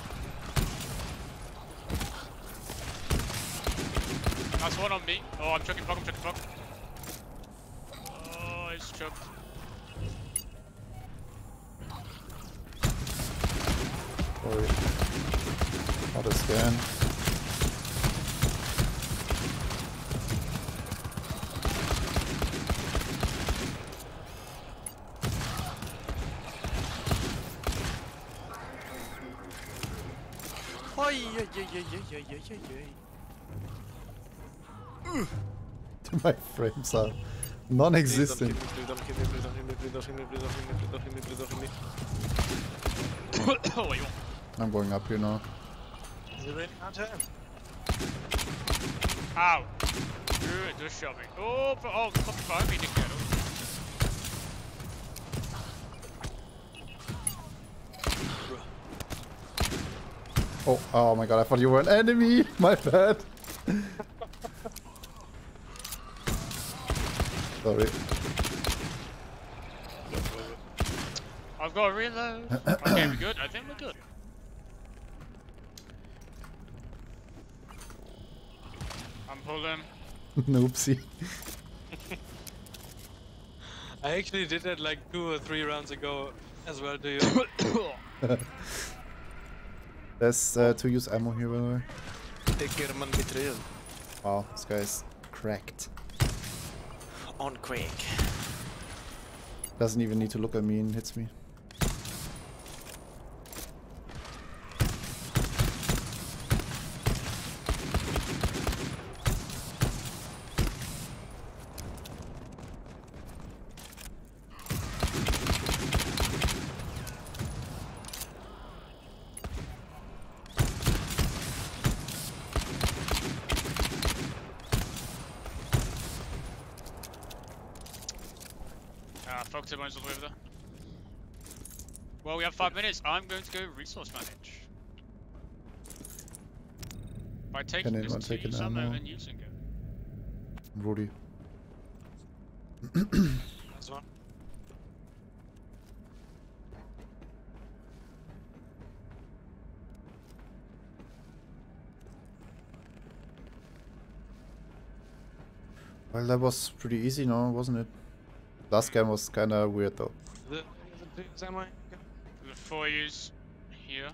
That's one on me. Oh, I'm chucking fog, Oh, it's choked. Sorry. Not a scan. My frames are non-existent. Please don't hit me, please don't hit me, please don't hit me, please don't hit me, please don't hit me, please don't hit me, please don't hit me. Oh, wait, I'm going up here now. Is it raining out here? ow! Dude, just shot me. Oh, fucking fire me, dickhead. Oh my god, I thought you were an enemy! My bad! Sorry. I've got a reload. Okay, we're good. I think we're good. I'm pulling. Noopsie. I actually did that like 2 or 3 rounds ago as well, do you? There's 2 use ammo here, by the way. Take German betrayal. Wow, this guy's cracked. On crack. Doesn't even need to look at me and hits me. Fuck, everyone's all the way over there. Well, we have 5 minutes. I'm going to go resource manage. By taking this to use ammo and using it. Rudy. That's one. Well, that was pretty easy, no, wasn't it? Last game was kinda weird though. The 4 use here.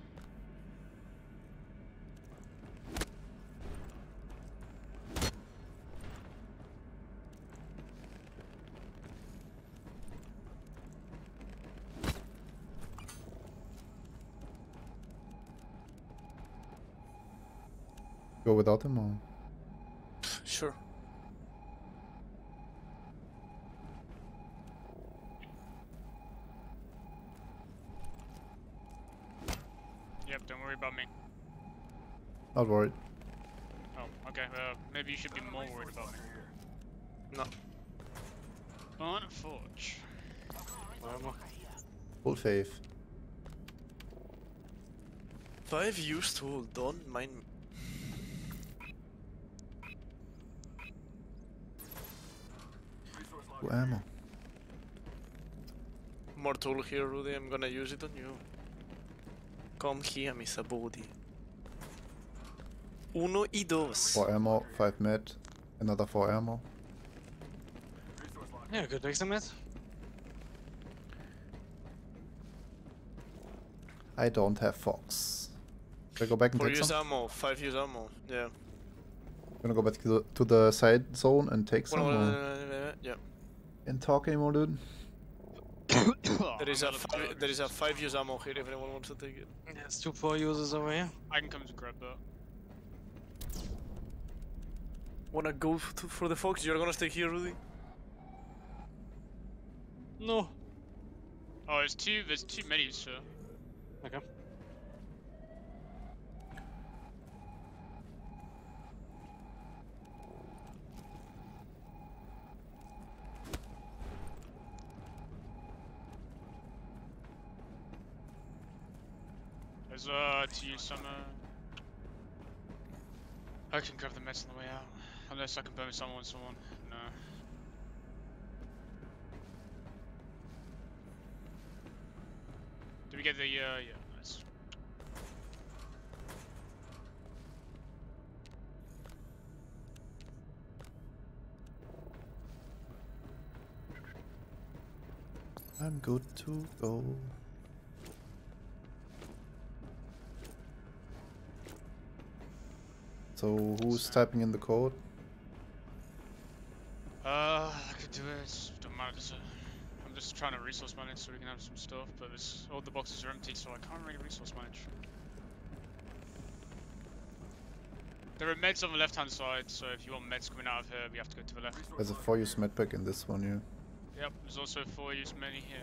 Go without him or? Sure. Yep, don't worry about me. Not worried. Oh, okay. Maybe you should be more worried about me. No. On Forge. Full faith. 5 use tool, don't mind me. Ammo. More tool here, Rudy. I'm gonna use it on you. Come here, Mr. Body. 1 y 2. 4 ammo, 5 med. Another 4 ammo. Yeah, good examine. I don't have Fox. Should I go back and 4 take use some? ammo, 5 use ammo. Yeah. Gonna go back to the side zone and take some? Yeah. Can't talk anymore, dude. There is a 5 use ammo here if anyone wants to take it. There's 2 4 users over here. I can come to grab that. Wanna go for the Fox? You're gonna stay here, Rudy? No. Oh, there's too many, sir. Okay. There's to use some I can grab the meds on the way out. Unless I can burn someone. No. Did we get the yeah, nice. I'm good to go. So who's typing in the code? I could do it. Don't matter. I'm just trying to resource manage so we can have some stuff, but all the boxes are empty, so I can't really resource manage. There are meds on the left-hand side, so if you want meds coming out of here, we have to go to the left. There's a 4-use medpack in this one here. Yep, there's also 4-use many here.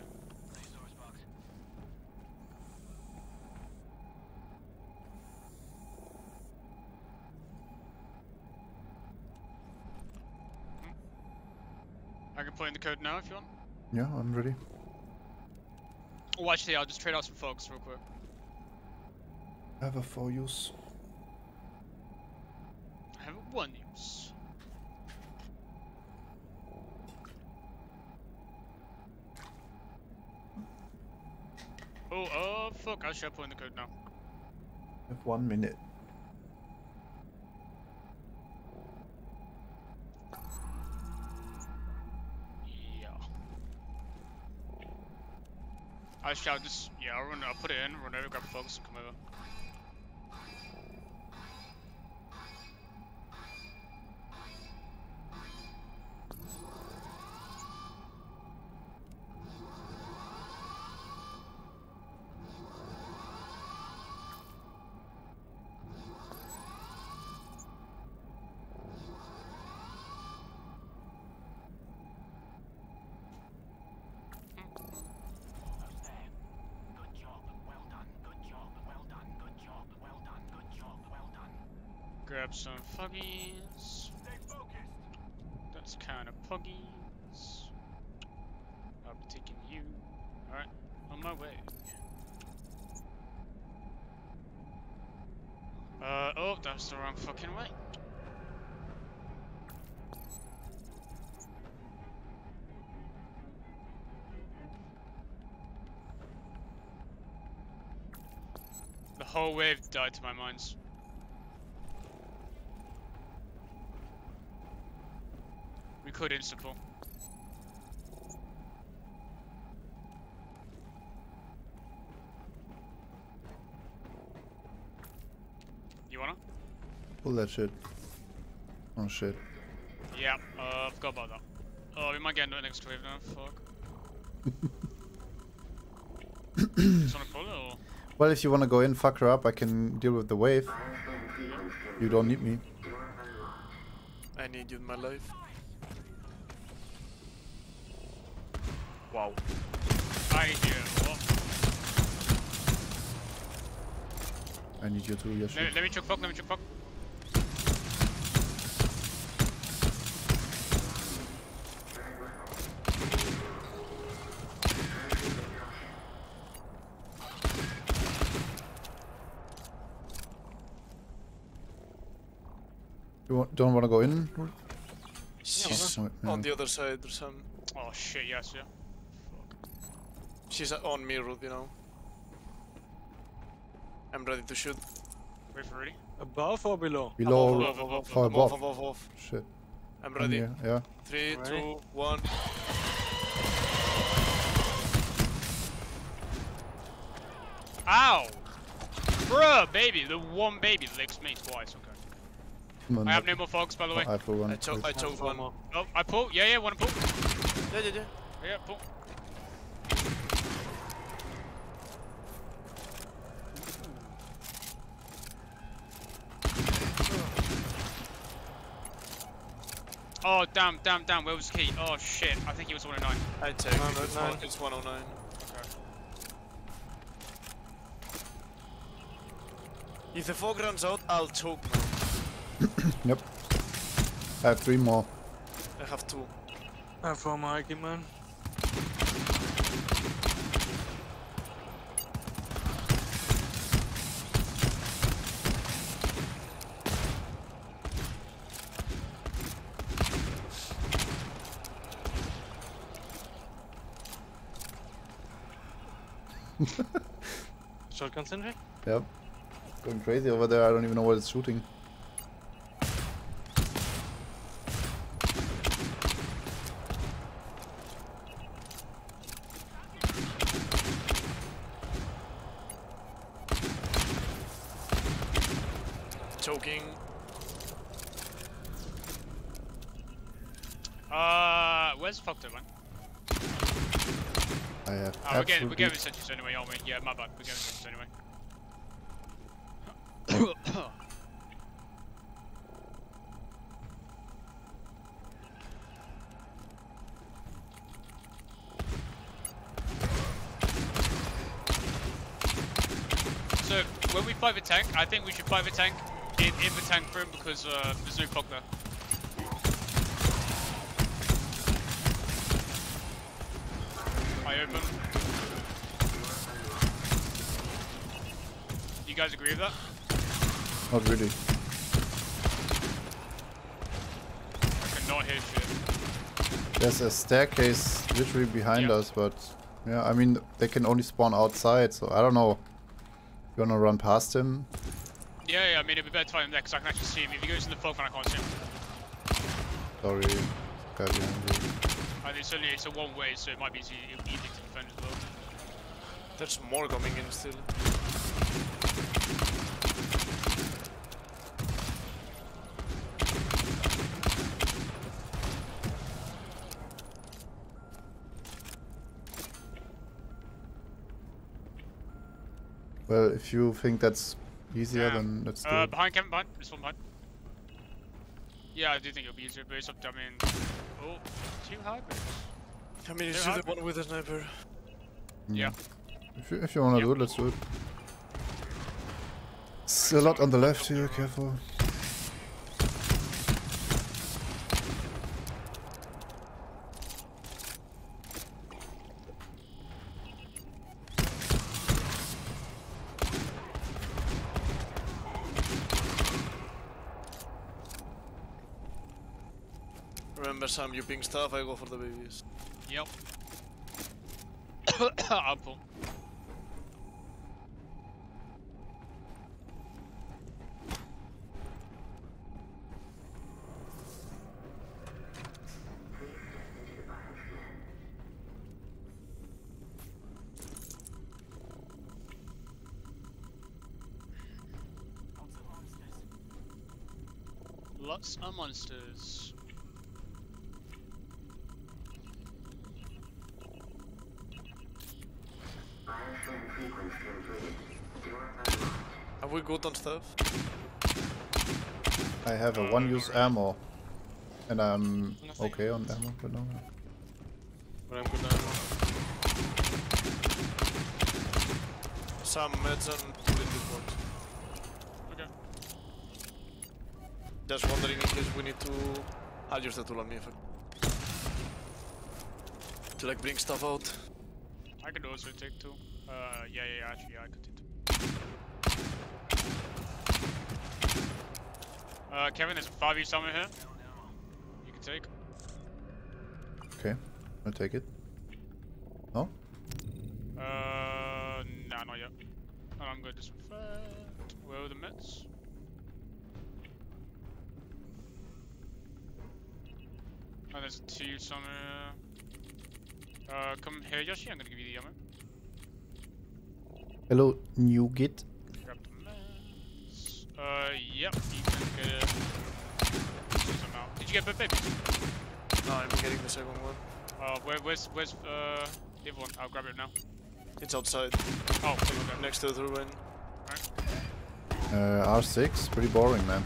I can put in the code now if you want. Yeah, I'm ready. Oh, actually, I'll just trade out some fogs real quick. I have a 4-use. I have a 1-use. Oh, fuck, I should put in the code now. I have 1 minute. Actually, I'll put it in, run over, grab the fogs, and come over. Grab some foggies. That's kind of puggies. I'll be taking you. Alright, on my way. Oh, that's the wrong fucking way. The whole wave died to my mines. We could insta-pull. You wanna? Pull that shit. Oh shit. Yeah, forgot about that. Oh, we might get into an next wave now, fuck. Just wanna pull it or? Well, if you wanna go in, fuck her up, I can deal with the wave. You don't need me. I need you in my life. Wow. I need you. What? I need you to your shit. Let me choke fuck, You don't wanna go in? She's Yeah. on the other side or some. Oh shit, yes, yeah. She's on me, Ruth, you know. I'm ready to shoot. Wait for ready. Above or below? Below Above. or above? Shit. I'm ready. Yeah. 3, 2, 1. Ow! Bruh, baby, the one baby licks me twice, okay. I have no more fogs, by the way. I for one. I choked one. Oh, I pull? Yeah, wanna pull? Yeah. Yeah, pull. Oh, damn, where was the key? Oh shit, I think he was 109. I take it, it's 109. Okay. If the fog runs out, I'll choke now. Yep. I have 3 more. I have 2. I have 4 more, man. Shotgun sentry? Yep. Going crazy over there, I don't even know what it's shooting. Choking. Where's the fog turbine? I have Oh, we're getting sentries anyway, aren't we? Yeah, my bad. We're getting sentries anyway. So, when we fight the tank, I think we should fight the tank in the tank room because there's no fog there. I open. You guys agree with that? Not really. I cannot hear shit. There's a staircase literally behind us, but yeah, I mean, they can only spawn outside, so I don't know. You wanna run past him? Yeah, I mean, it'd be better to fight him there because I can actually see him. If he goes in the fog, then I can't see him. Sorry. Guy behind you. And it's a one way, so it might be easy to defend as well. There's more coming in still. Well, if you think that's easier, then let's do it. Behind Kevin, behind. This one behind. Yeah, I do think it'll be easier, but it's up to, I mean... Oh, 2 hybrids. I mean, it's the one with the sniper. Yeah. If you wanna do it, let's do it. It's a lot on the left here, careful. Remember, Sam, you ping stuff, I go for the babies. Yep. I'll pull. Lots of monsters. Are we good on stuff? I have a 1-use ammo. And I'm okay on ammo for now. But I'm good ammo. Some meds and put in this box. Okay. Just wondering in case we need to... I'll use the tool on me if I... To like bring stuff out. I could also take 2. Yeah, actually, I could take 2. Kevin, there's a 5e somewhere here. You can take. Okay, I'll take it. No? Nah, not yet. I'm going to disinfect. Where are the meds? Oh, there's two somewhere. Come here, Yoshi. I'm gonna give you the ammo. Hello, new git. Grab the meds. Yep. You can get it. Somehow. Did you get both babies? No, I'm getting the second one. Where's the other one? I'll grab it now. It's outside. Oh, okay. Next to the turbine. R6, pretty boring, man.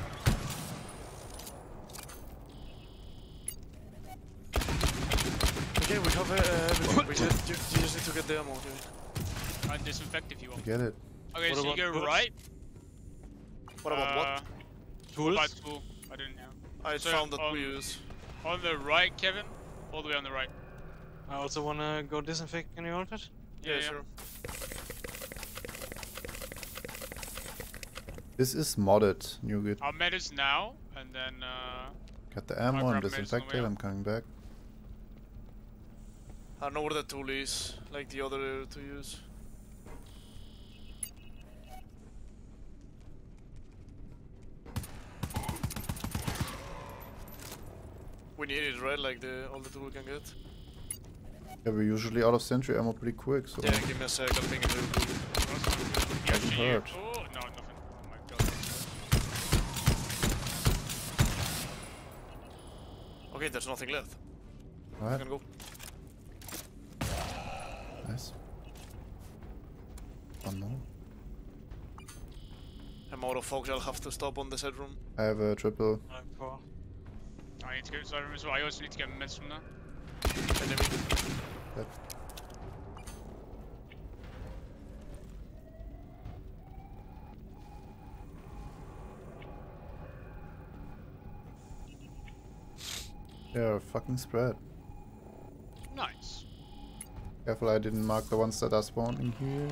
Okay, we have everything. You just need to get the ammo, okay? And disinfect if you want. Get it. Okay, What so you about go tools? right. What about what? Tools? By tool. I didn't know. I So, found that we use. On the right, Kevin. All the way on the right. I also wanna go disinfect. Can you hold it? Yeah, sure. This is modded, new git. Our metas now, and then Got the ammo and grab meds on the way disinfected, up. I'm coming back. I don't know where the tool is, like the other to use. We need it, right? Like all the tool we can get. Yeah, we're usually out of sentry ammo pretty quick, so... Yeah, give me a sec, I'll ping it real quick. Yoshi, you. hurt. Oh no, nothing. Oh my god. Okay, there's nothing left. We Alright, can go. nice. One more. I'm out of focus, I'll have to stop on the set room. I have a triple. I'm for. I need to go to the side room as well. I also need to get meds from there. Enemy. That. They are fucking spread. Nice. Careful, I didn't mark the ones that are spawning here.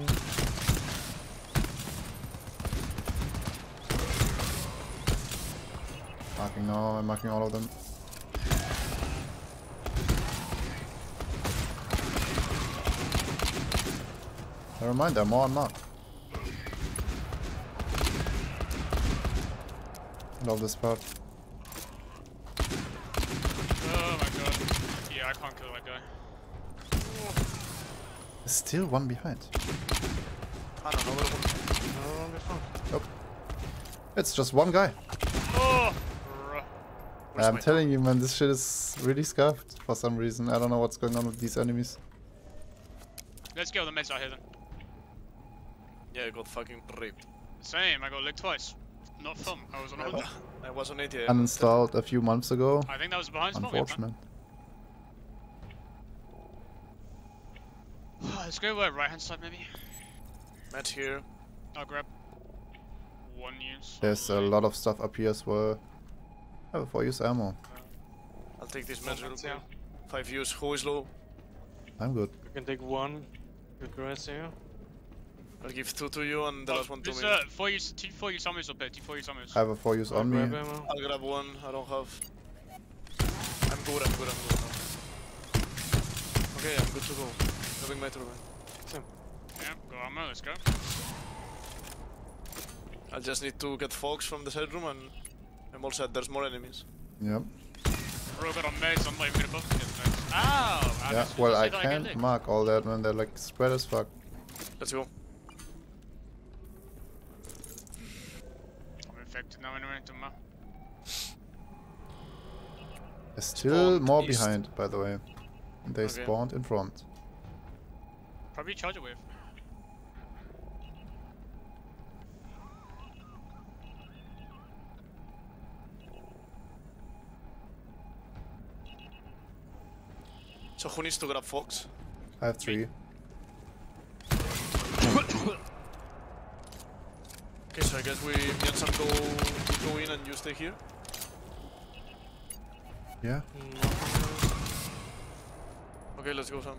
Marking now, I'm marking all of them. Never mind, there are more unmarked. Love this part. Oh my god. Yeah, I can't kill that guy. There's still one behind. I don't know where it was. Nope. It's just one guy. Oh! Bruh. Where's I'm my telling you, man, this shit is really scuffed for some reason. I don't know what's going on with these enemies. Let's get all the meds out here then. Yeah, I got fucking ripped. Same, I got licked twice. Not fun. I was on 100. I was on 80. Uninstalled a few months ago. I think that was behind spawn. Unfortunate. Let's go right hand side maybe. Match here. I'll grab one use. There's a lot of stuff up here as well. I have 4 use ammo. I'll take this match real quick. Yeah. 5 use. Who is low? I'm good. You can take one. Good grass here. I'll give 2 to you and the last one to there's me. 4 use, 4 use summers up there, 4 use summers. I have a 4 use on me. Grab ammo. I'll grab one. I don't have. I'm good now. Okay, I'm good to go. Grabbing my turbine. Yeah, go ammo, let's go. I just need to get Fox from the side room and I'm all set. There's more enemies. Yep. We're all good on meds, I'm not even gonna bump this meds. Ow! Yeah, well, I can't mark all that when they're like spread as fuck. Let's go. I'm infected now anyway, don't matter. There's still Spawned more east. behind, by the way. And they Okay. spawned in front. Probably charger wave. So who needs to grab Fox? I have 3. Okay, so I guess me and Sam go in and you stay here. Yeah. Okay, let's go, Sam.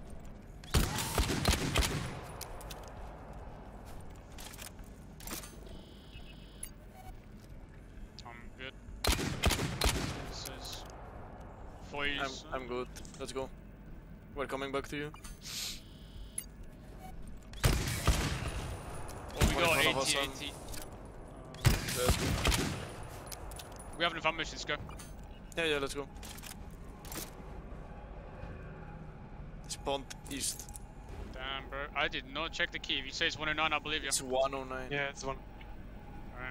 I'm good. This is 4 use. I'm good. Let's go. We're coming back to you. Oh, we One in got front of us, 80, Sam. 80. Dead. We have enough ammo, let's go. Yeah, let's go. Spawned east. Damn, bro. I did not check the key. If you say it's 109, I believe you. It's 109. Yeah, it's one. Alright.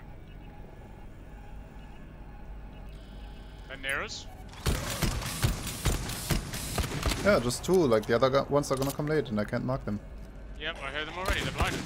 And near us? Yeah, just two. Like the other ones are gonna come late, and I can't mark them. Yep, I heard them already. They're blind us.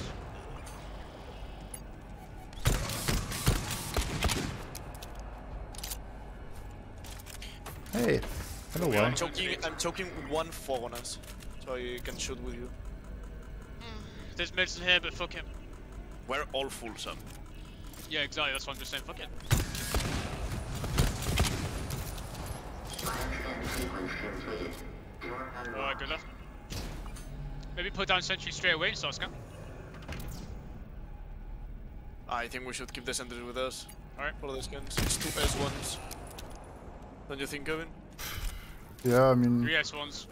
Hey, hello, why? I'm choking 1 4 on us, so I can shoot with you. There's medicine here, but fuck him. We're all full, son. Yeah, exactly. That's what I'm just saying. Fuck it. Alright, good luck. Maybe put down sentry straight away and start scan. I think we should keep the sentries with us. Alright. For the scans. It's 2 S1s. Don't you think, Kevin? Yeah, I mean, 3 S1s.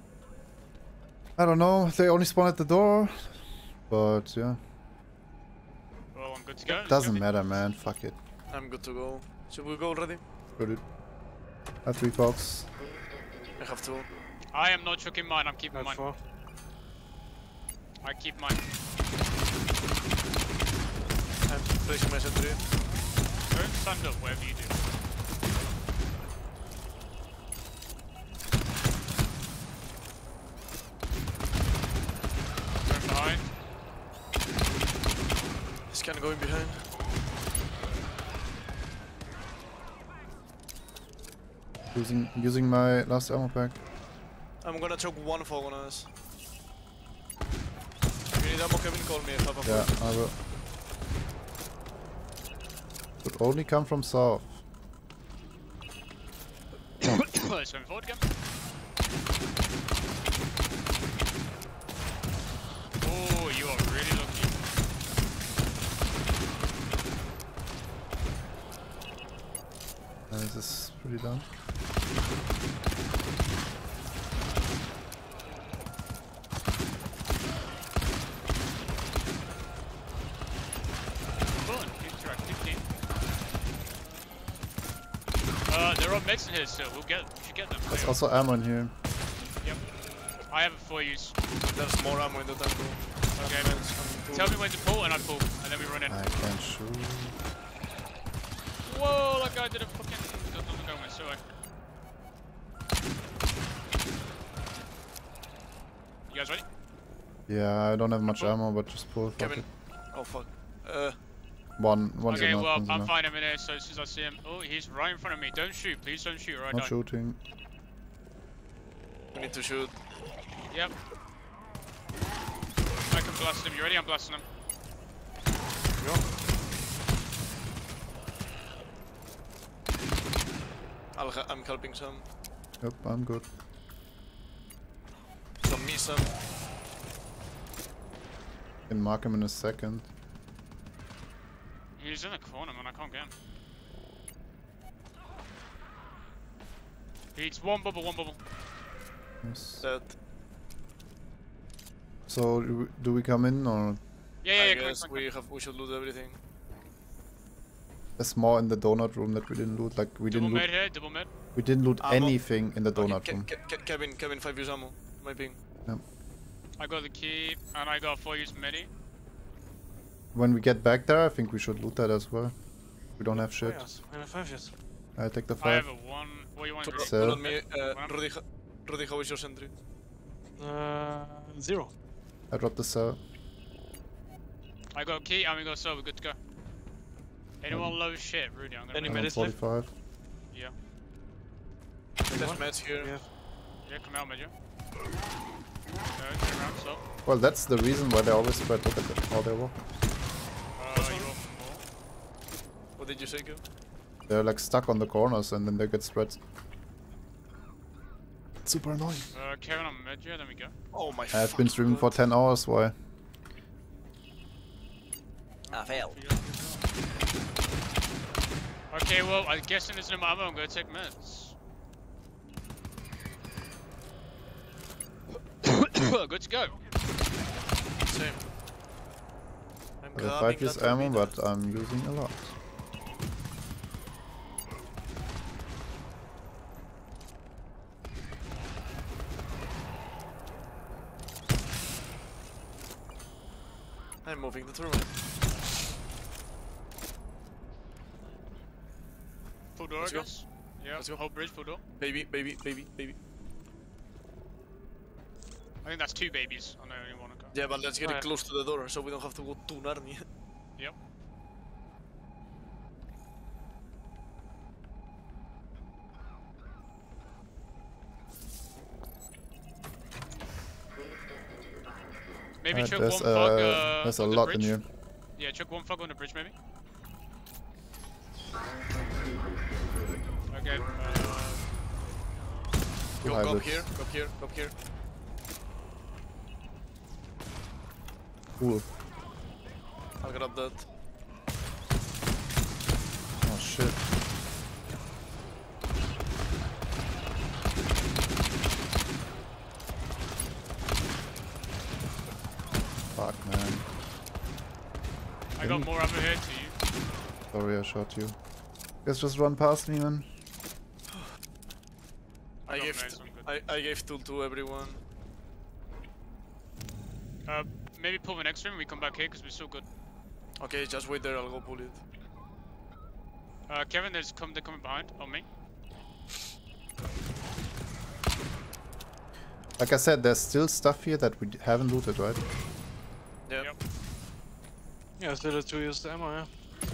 I don't know. They only spawn at the door, but yeah, Well, I'm good to go. doesn't matter, man. Fuck it. I'm good to go. Should we go already? Got it. I have 3 fox. I have 2. I am not chucking mine. I'm keeping mine. 4. I keep mine. I'm placing my sentry. Don't stand up, whatever you do. Turn behind. Scan going behind. Using my last ammo pack. I'm gonna choke 1 4 on us. If you need ammo, Kevin, call me. If I have a Yeah, point. I will. Could only come from south. Let's go forward again. Oh, you are really lucky. This is pretty done. Fun, interact 15. There are meds in here still. We should get them. There's also ammo in here. Yep. I have it for use. There's more ammo in the tango. Okay, man. Tell me when to pull and I pull, and then we run in. I can't shoot. Whoa, that guy did a fucking... Doesn't go my sewer. You guys ready? Yeah, I don't have much ammo, but just pull. Fuck Kevin. it. Oh fuck. One's Okay, enough. well, one's I'm enough. fine a minute, so as soon as I see him... Oh, he's right in front of me. Don't shoot, please don't shoot or I Not die. shooting. We need to shoot. Yep. I can blast him. You ready? I'm blasting him. I'm helping some. Yep, I'm good. From me some. Can mark him in a second. He's in the corner, man. I can't get him. He's one bubble. Yes. Dead. So do we come in or Yeah, I come on, guess come on. we should loot everything. there's more in the donut room that we didn't loot? Like we Double didn't loot. med here, double med. We didn't loot Ammo. anything in the donut Okay, room. Kevin, 5 use ammo. My ping. I got the key, and I got 4 use mini. When we get back there, I think we should loot that as well. We don't have Oh, shit. yes. I have 5 years. I take the I have 5. a 1. What do you want? Follow, Rudy? So- follow me. Rudy, how is your sentry? 0. I dropped the cell. I got a key, and we got so we're good to go. Anyone low shit, Rudy? I'm gonna. Any I'm run. on medis left? 45. Yeah. There's meds here. Yeah. Yeah, come out, Major. Turn around, stop. Well, that's the reason why they always spread. Look at how they walk. You want more? What did you say, Kev? They're like stuck on the corners and then they get spread. It's super annoying. Kevin on Major, then we go. Oh my I've been streaming for 10 hours. Why? I failed. Okay, well, I'm guessing there's no ammo. I'm gonna take meds. Good to go. Same. I'm I have grabbing 5 use that ammo, torpedo. but I'm using a lot. turbine, the turbine. Full door, I Let's go. guess. Yeah, Let's go. whole bridge, full door. Baby, baby, baby, baby. I think that's 2 babies on only one car. Yeah, but let's get it close to the door so we don't have to go to Narnia. Yep. Maybe chuck one fog there's a on the lot bridge. in here. Yeah, chuck one fog on the bridge maybe. Okay, Go up here, go up here, go up here. Cool. I'll grab that. Oh shit. Fuck, man. I got more ammo here to you. Sorry, I shot you. Guess just run past me, man. I gave tool to everyone. Maybe pull the next room and we come back here because we're still good. Okay, just wait there, I'll go pull it. Kevin, they're coming behind on me. Like I said, there's still stuff here that we haven't looted, right? Yep. Yeah, still a 2 used ammo, yeah.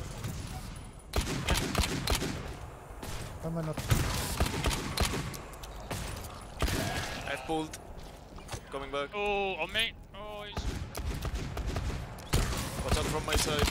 Why am I not? I pulled. Coming back. Oh, on me. Oh, he's... Watch out from my side.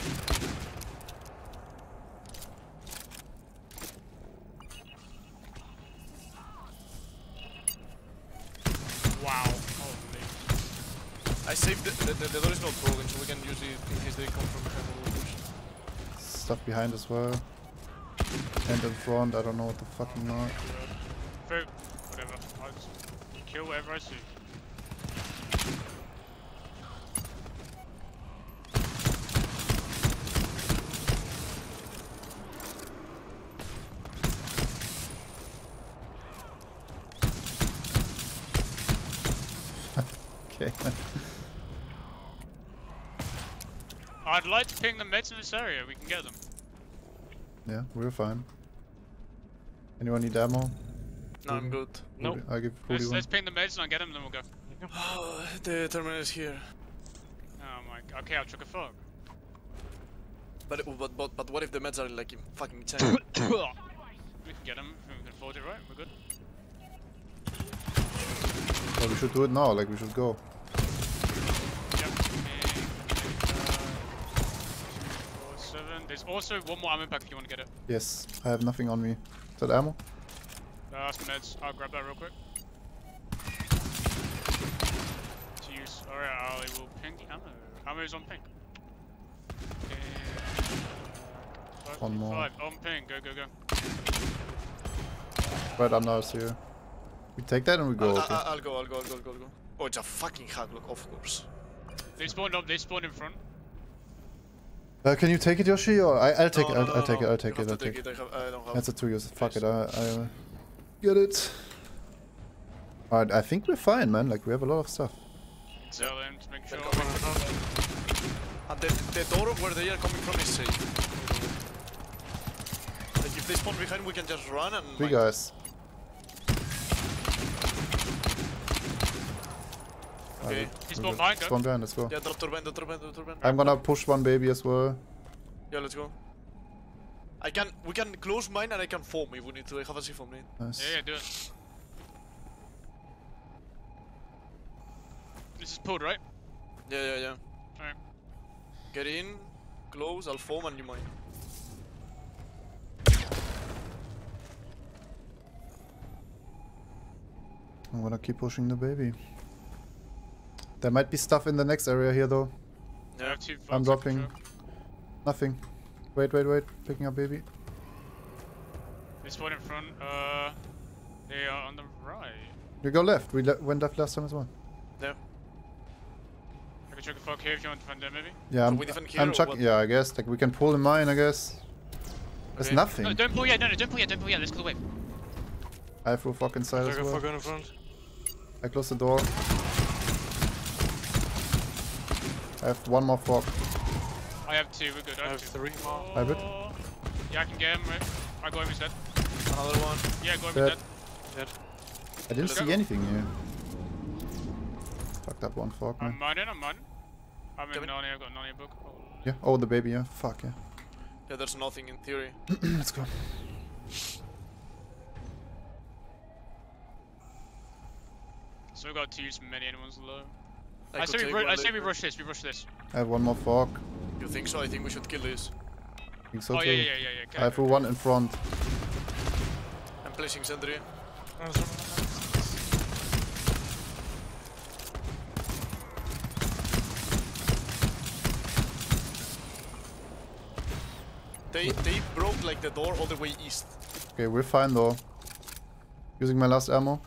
Wow. Holy. I saved the door is not broken, so we can use it in case they come from behind the bush. Stuff behind as well. And in front, I don't know what the fucking mark. Whatever. I'll just kill whatever I see. Okay. I'd like to ping the meds in this area. We can get them. Yeah, we're fine. Anyone need ammo? No, I'm good. Nope. I'll give Cody one. Let's ping the meds and I'll get them, then we'll go. The terminal is here. Oh my god. Okay, I'll chuck a fog. But what if the meds are like in fucking China? We can get them if we can afford it, right? We're good. Oh, we should do it now, like we should go. Yep. 7. There's also one more ammo pack if you want to get it. Yes, I have nothing on me. Is that ammo? That's meds. I'll grab that real quick. To use. Alright, I will ping ammo. Ammo is on ping. One more. 5 on ping. Go, go, go. Right, I'm now here. We take that and we go. Okay. I'll go. Oh, it's a fucking haglock, of course. They spawned up. They spawned in front. Can you take it, Yoshi? Or I'll take it. No, I'll take it. I'll you take have it. I'll to take it. I don't have. That's a 2 use. Fuck it. I get it. Alright, I think we're fine, man. Like we have a lot of stuff. Tell them to make sure. And the door where they are coming from is safe. Like if they spawn behind, we can just run and. 3 guys. Okay. He's spawned behind, go. Spawn behind, let's go. Yeah, drop turbine. I'm gonna push one baby as well. Yeah, let's go. We can close mine and I can foam if we need to. I have a C-foam need. Nice. Yeah, do it. This is pulled, right? Yeah. Alright. Get in, close, I'll foam and you mine. I'm gonna keep pushing the baby. There might be stuff in the next area here though. I have 2 I'm fogs, dropping. sure. Nothing. Wait. Picking up baby. They spawned in front. They are on the right. We go left. We went left last time as well. Yeah. I can chuck a fog here if you want to find them, maybe. Yeah, So we defend here I'm or chucking. what? Yeah, I guess. Like we can pull in mine, I guess. There's Okay. nothing. No, don't pull yet. No, don't pull yet. Let's go away. I have full fuck inside as well. Fuck on the front. I close the door. I have one more fog. I have 2, we're good. I have 3 more. Hybrid. Yeah, I can get him, right? I got him, he's dead. Another one. Yeah, got him, Dead. he's dead. I didn't see anything here. Fucked up one fog, man. I'm mining. I'm in Come in. Narnia, I've got a Narnia book. Yeah. Oh, the baby. Yeah. Fuck yeah. Yeah, there's nothing in theory. Let's go. So we've got to use many anyone's low. I I say we later. rush this, we rush this. I have one more fog. You think so? I think we should kill this. I think so Oh too. yeah. I threw one in front. I'm placing sentry. They broke like the door all the way east. Okay, we're fine though. Using my last ammo.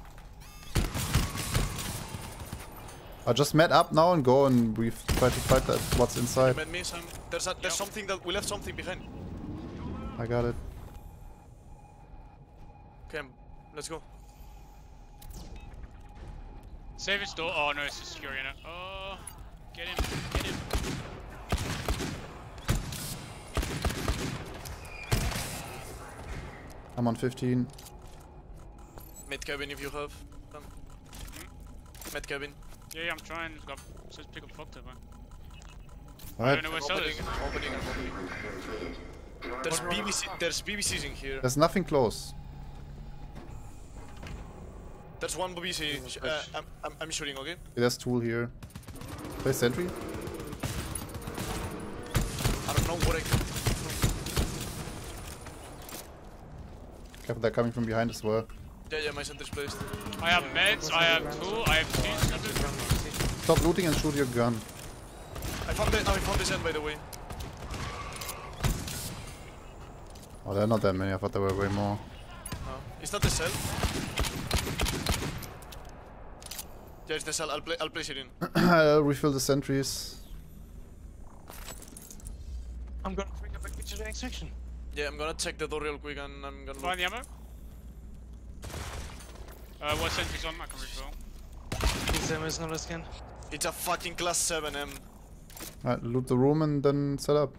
I just met up now and go and we try to fight that what's inside. Met me some. There's something that we left something behind. I got it. Okay, let's go. Save its door. Oh no, it's just securing it. Oh, get him. I'm on 15. Med cabin if you have. Med cabin. Yeah, I'm trying. Got says pick up fucked up, man. I Alright. don't know where cell is. Opening. There's BBCs in here. There's nothing close. There's one BBC. I'm shooting, okay? Okay, there's tool here. Play sentry. I don't know what I can. Careful, they're coming from behind as well. Yeah, my sentry's placed. I have meds, I have tool, I have 2. Stop looting and shoot your gun. I found this end, by the way. Oh, there are not that many. I thought there were way more. No. Is that the cell? Yeah, it's the cell. I'll place it in. I'll refill the sentries. I'm gonna bring it back to the extraction. Yeah, I'm gonna check the door real quick and I'm gonna Find the ammo? What sentry's on? I can refill. This ammo is not a scan. It's a fucking class 7M. Alright, loot the room and then set up.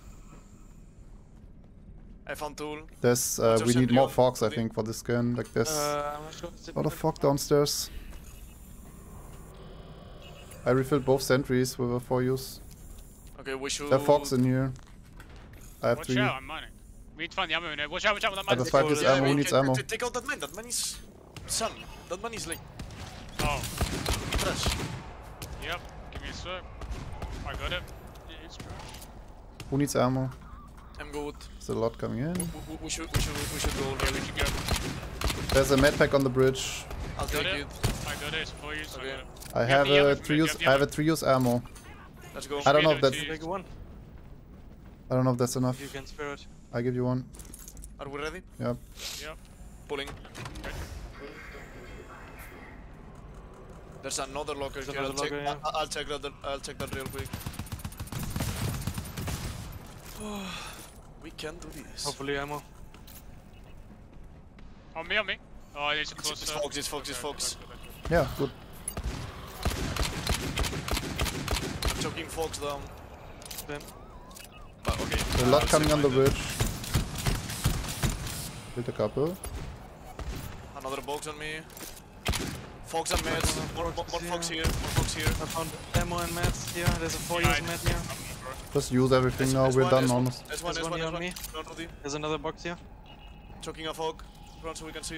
I found tool. There's, What's your we need sentry more on? fogs, I think, for this scan. Like, there's I'm not sure a lot of fog downstairs. I refilled both sentries with a 4 use. Okay, we should. There are fogs in here. I have Watch 3. out, I'm mining. We need to find the ammo in there. Watch out with that I mine. just fight this Yeah, ammo. Who needs ammo? Take out that man. That man is. Son, that man is like. Oh, Trash. yep. Give me a sec. I got it. It's trash. Who needs ammo? I'm good. There's a lot coming in. We should go. Yeah, we should go. There's a med pack on the bridge. I'll Got take it. it. I got it. It's for you. So Okay. I got it. I You have the ammo a from it, 3 use. you I have have the a 3 use ammo. Let's go. I don't know if that's. Should we Take one. I don't know if that's enough. You can spare it. I give you one. Are we ready? Yep. Yep. Pulling. There's another locker There's here. another locker, yeah. I'll check that. I'll check that real quick. We can do this. Hopefully ammo. On me, on me. Oh, there's a close. It's Fox. It's Fox. It's Fox. Yeah, good. I'm choking Fox down. Then But okay. There's a lot I'll coming check on the my bridge. Killed a couple. Another box on me. Fox and meds. More Fox here. More Fox here. I found ammo and meds here. There's a 4-use med here. Just use everything now. We're done almost. There's There's one here on me. Rudy. There's another box here. Choking a fog. Run so we can see.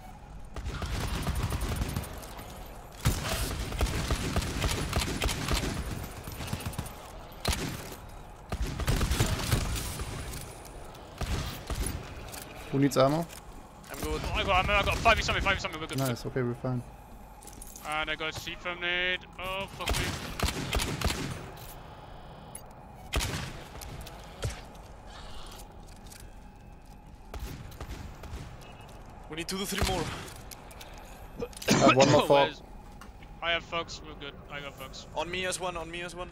Who needs ammo? I'm good. Oh, I got 5 something, we're good. Nice. Okay, we're fine. And I got a C from nade. Oh, fuck me. We need to do 3 more. I have one more fog. Where's- I have fogs, we're good. I got fogs. On me as one. On me as one.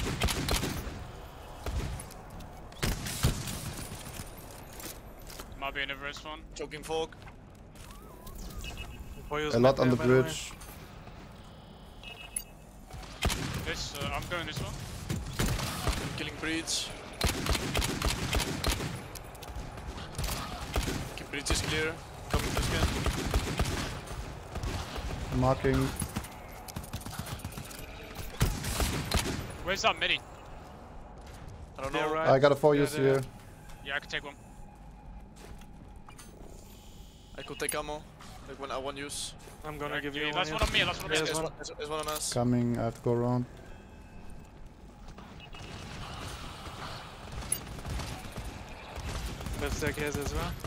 Might be in a res one. Choking fork. A lot on the bridge. This, I'm going this one. Killing breach. Keep breaches clear. Coming to scan. Marking. Where's that mini? I don't know. Right. I got a 4 use here. Yeah, I can take one. I could take ammo. Like when I want use. I'm gonna give you Last one. one on me, last one on me. There's one. There's one on us. Coming, I have to go around. Left staircase as well.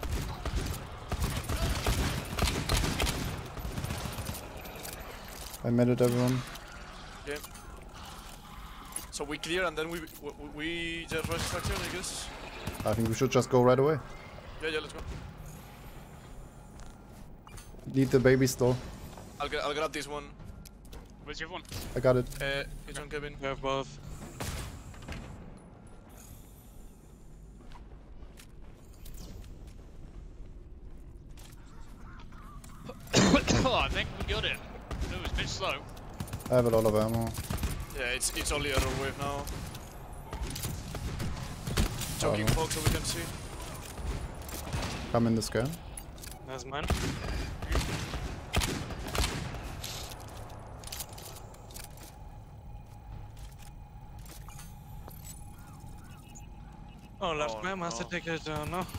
I made it, everyone. Yeah. So we clear and then we just rush structure, I guess. I think we should just go right away. Yeah, let's go. Need the baby still. I'll grab this one. Where's your one? I got it. It's on Kevin. We have both. Oh, I think we got it. It was a bit slow. I have a lot of ammo. Yeah, it's only error wave now. Choking fog so we can see. Come in the scan. That's mine. Oh, left man, must have taken it down, no?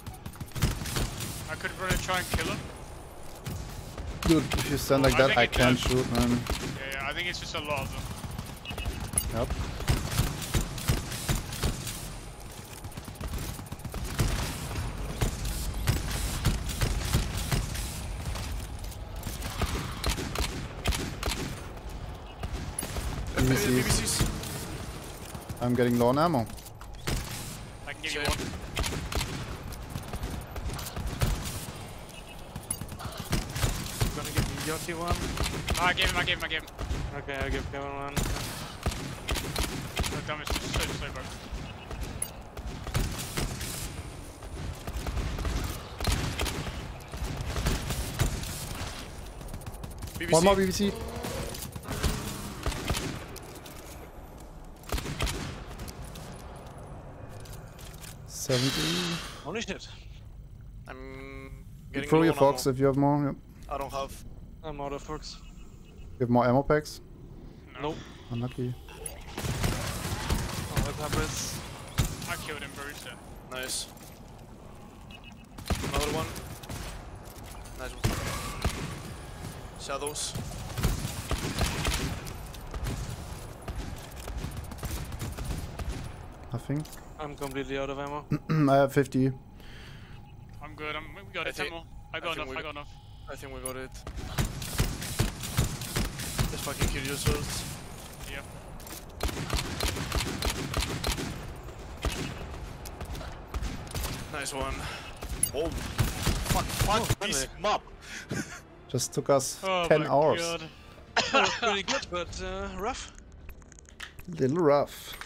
I could really try and kill him. Dude, if you stand like that, I can't shoot, man. Yeah, I think it's just a lot of them. Yep. BBCs. I'm getting low on ammo. I can give you one. Gonna give me Yossi one. Oh, I gave him. Okay, I'll give Kevin one. The damage is so bro. BBC. One more BBC. Holy shit. I'm getting Throw low your on fox ammo. if you have more. Yep. I don't have. I'm out of forks. You have more ammo packs? No. Nope. Unlucky. All the tablets. I killed him, Bruce. Nice. Another one. Nice one. Shadows. Nothing. I'm completely out of ammo. I have 50. I'm good. We got it. 10 more. I got enough. I think we got it. Just fucking kill yourselves. Yeah. Nice one. Oh, fuck this map. Just took us Oh 10 my hours. God. That was pretty good, but rough. Little rough.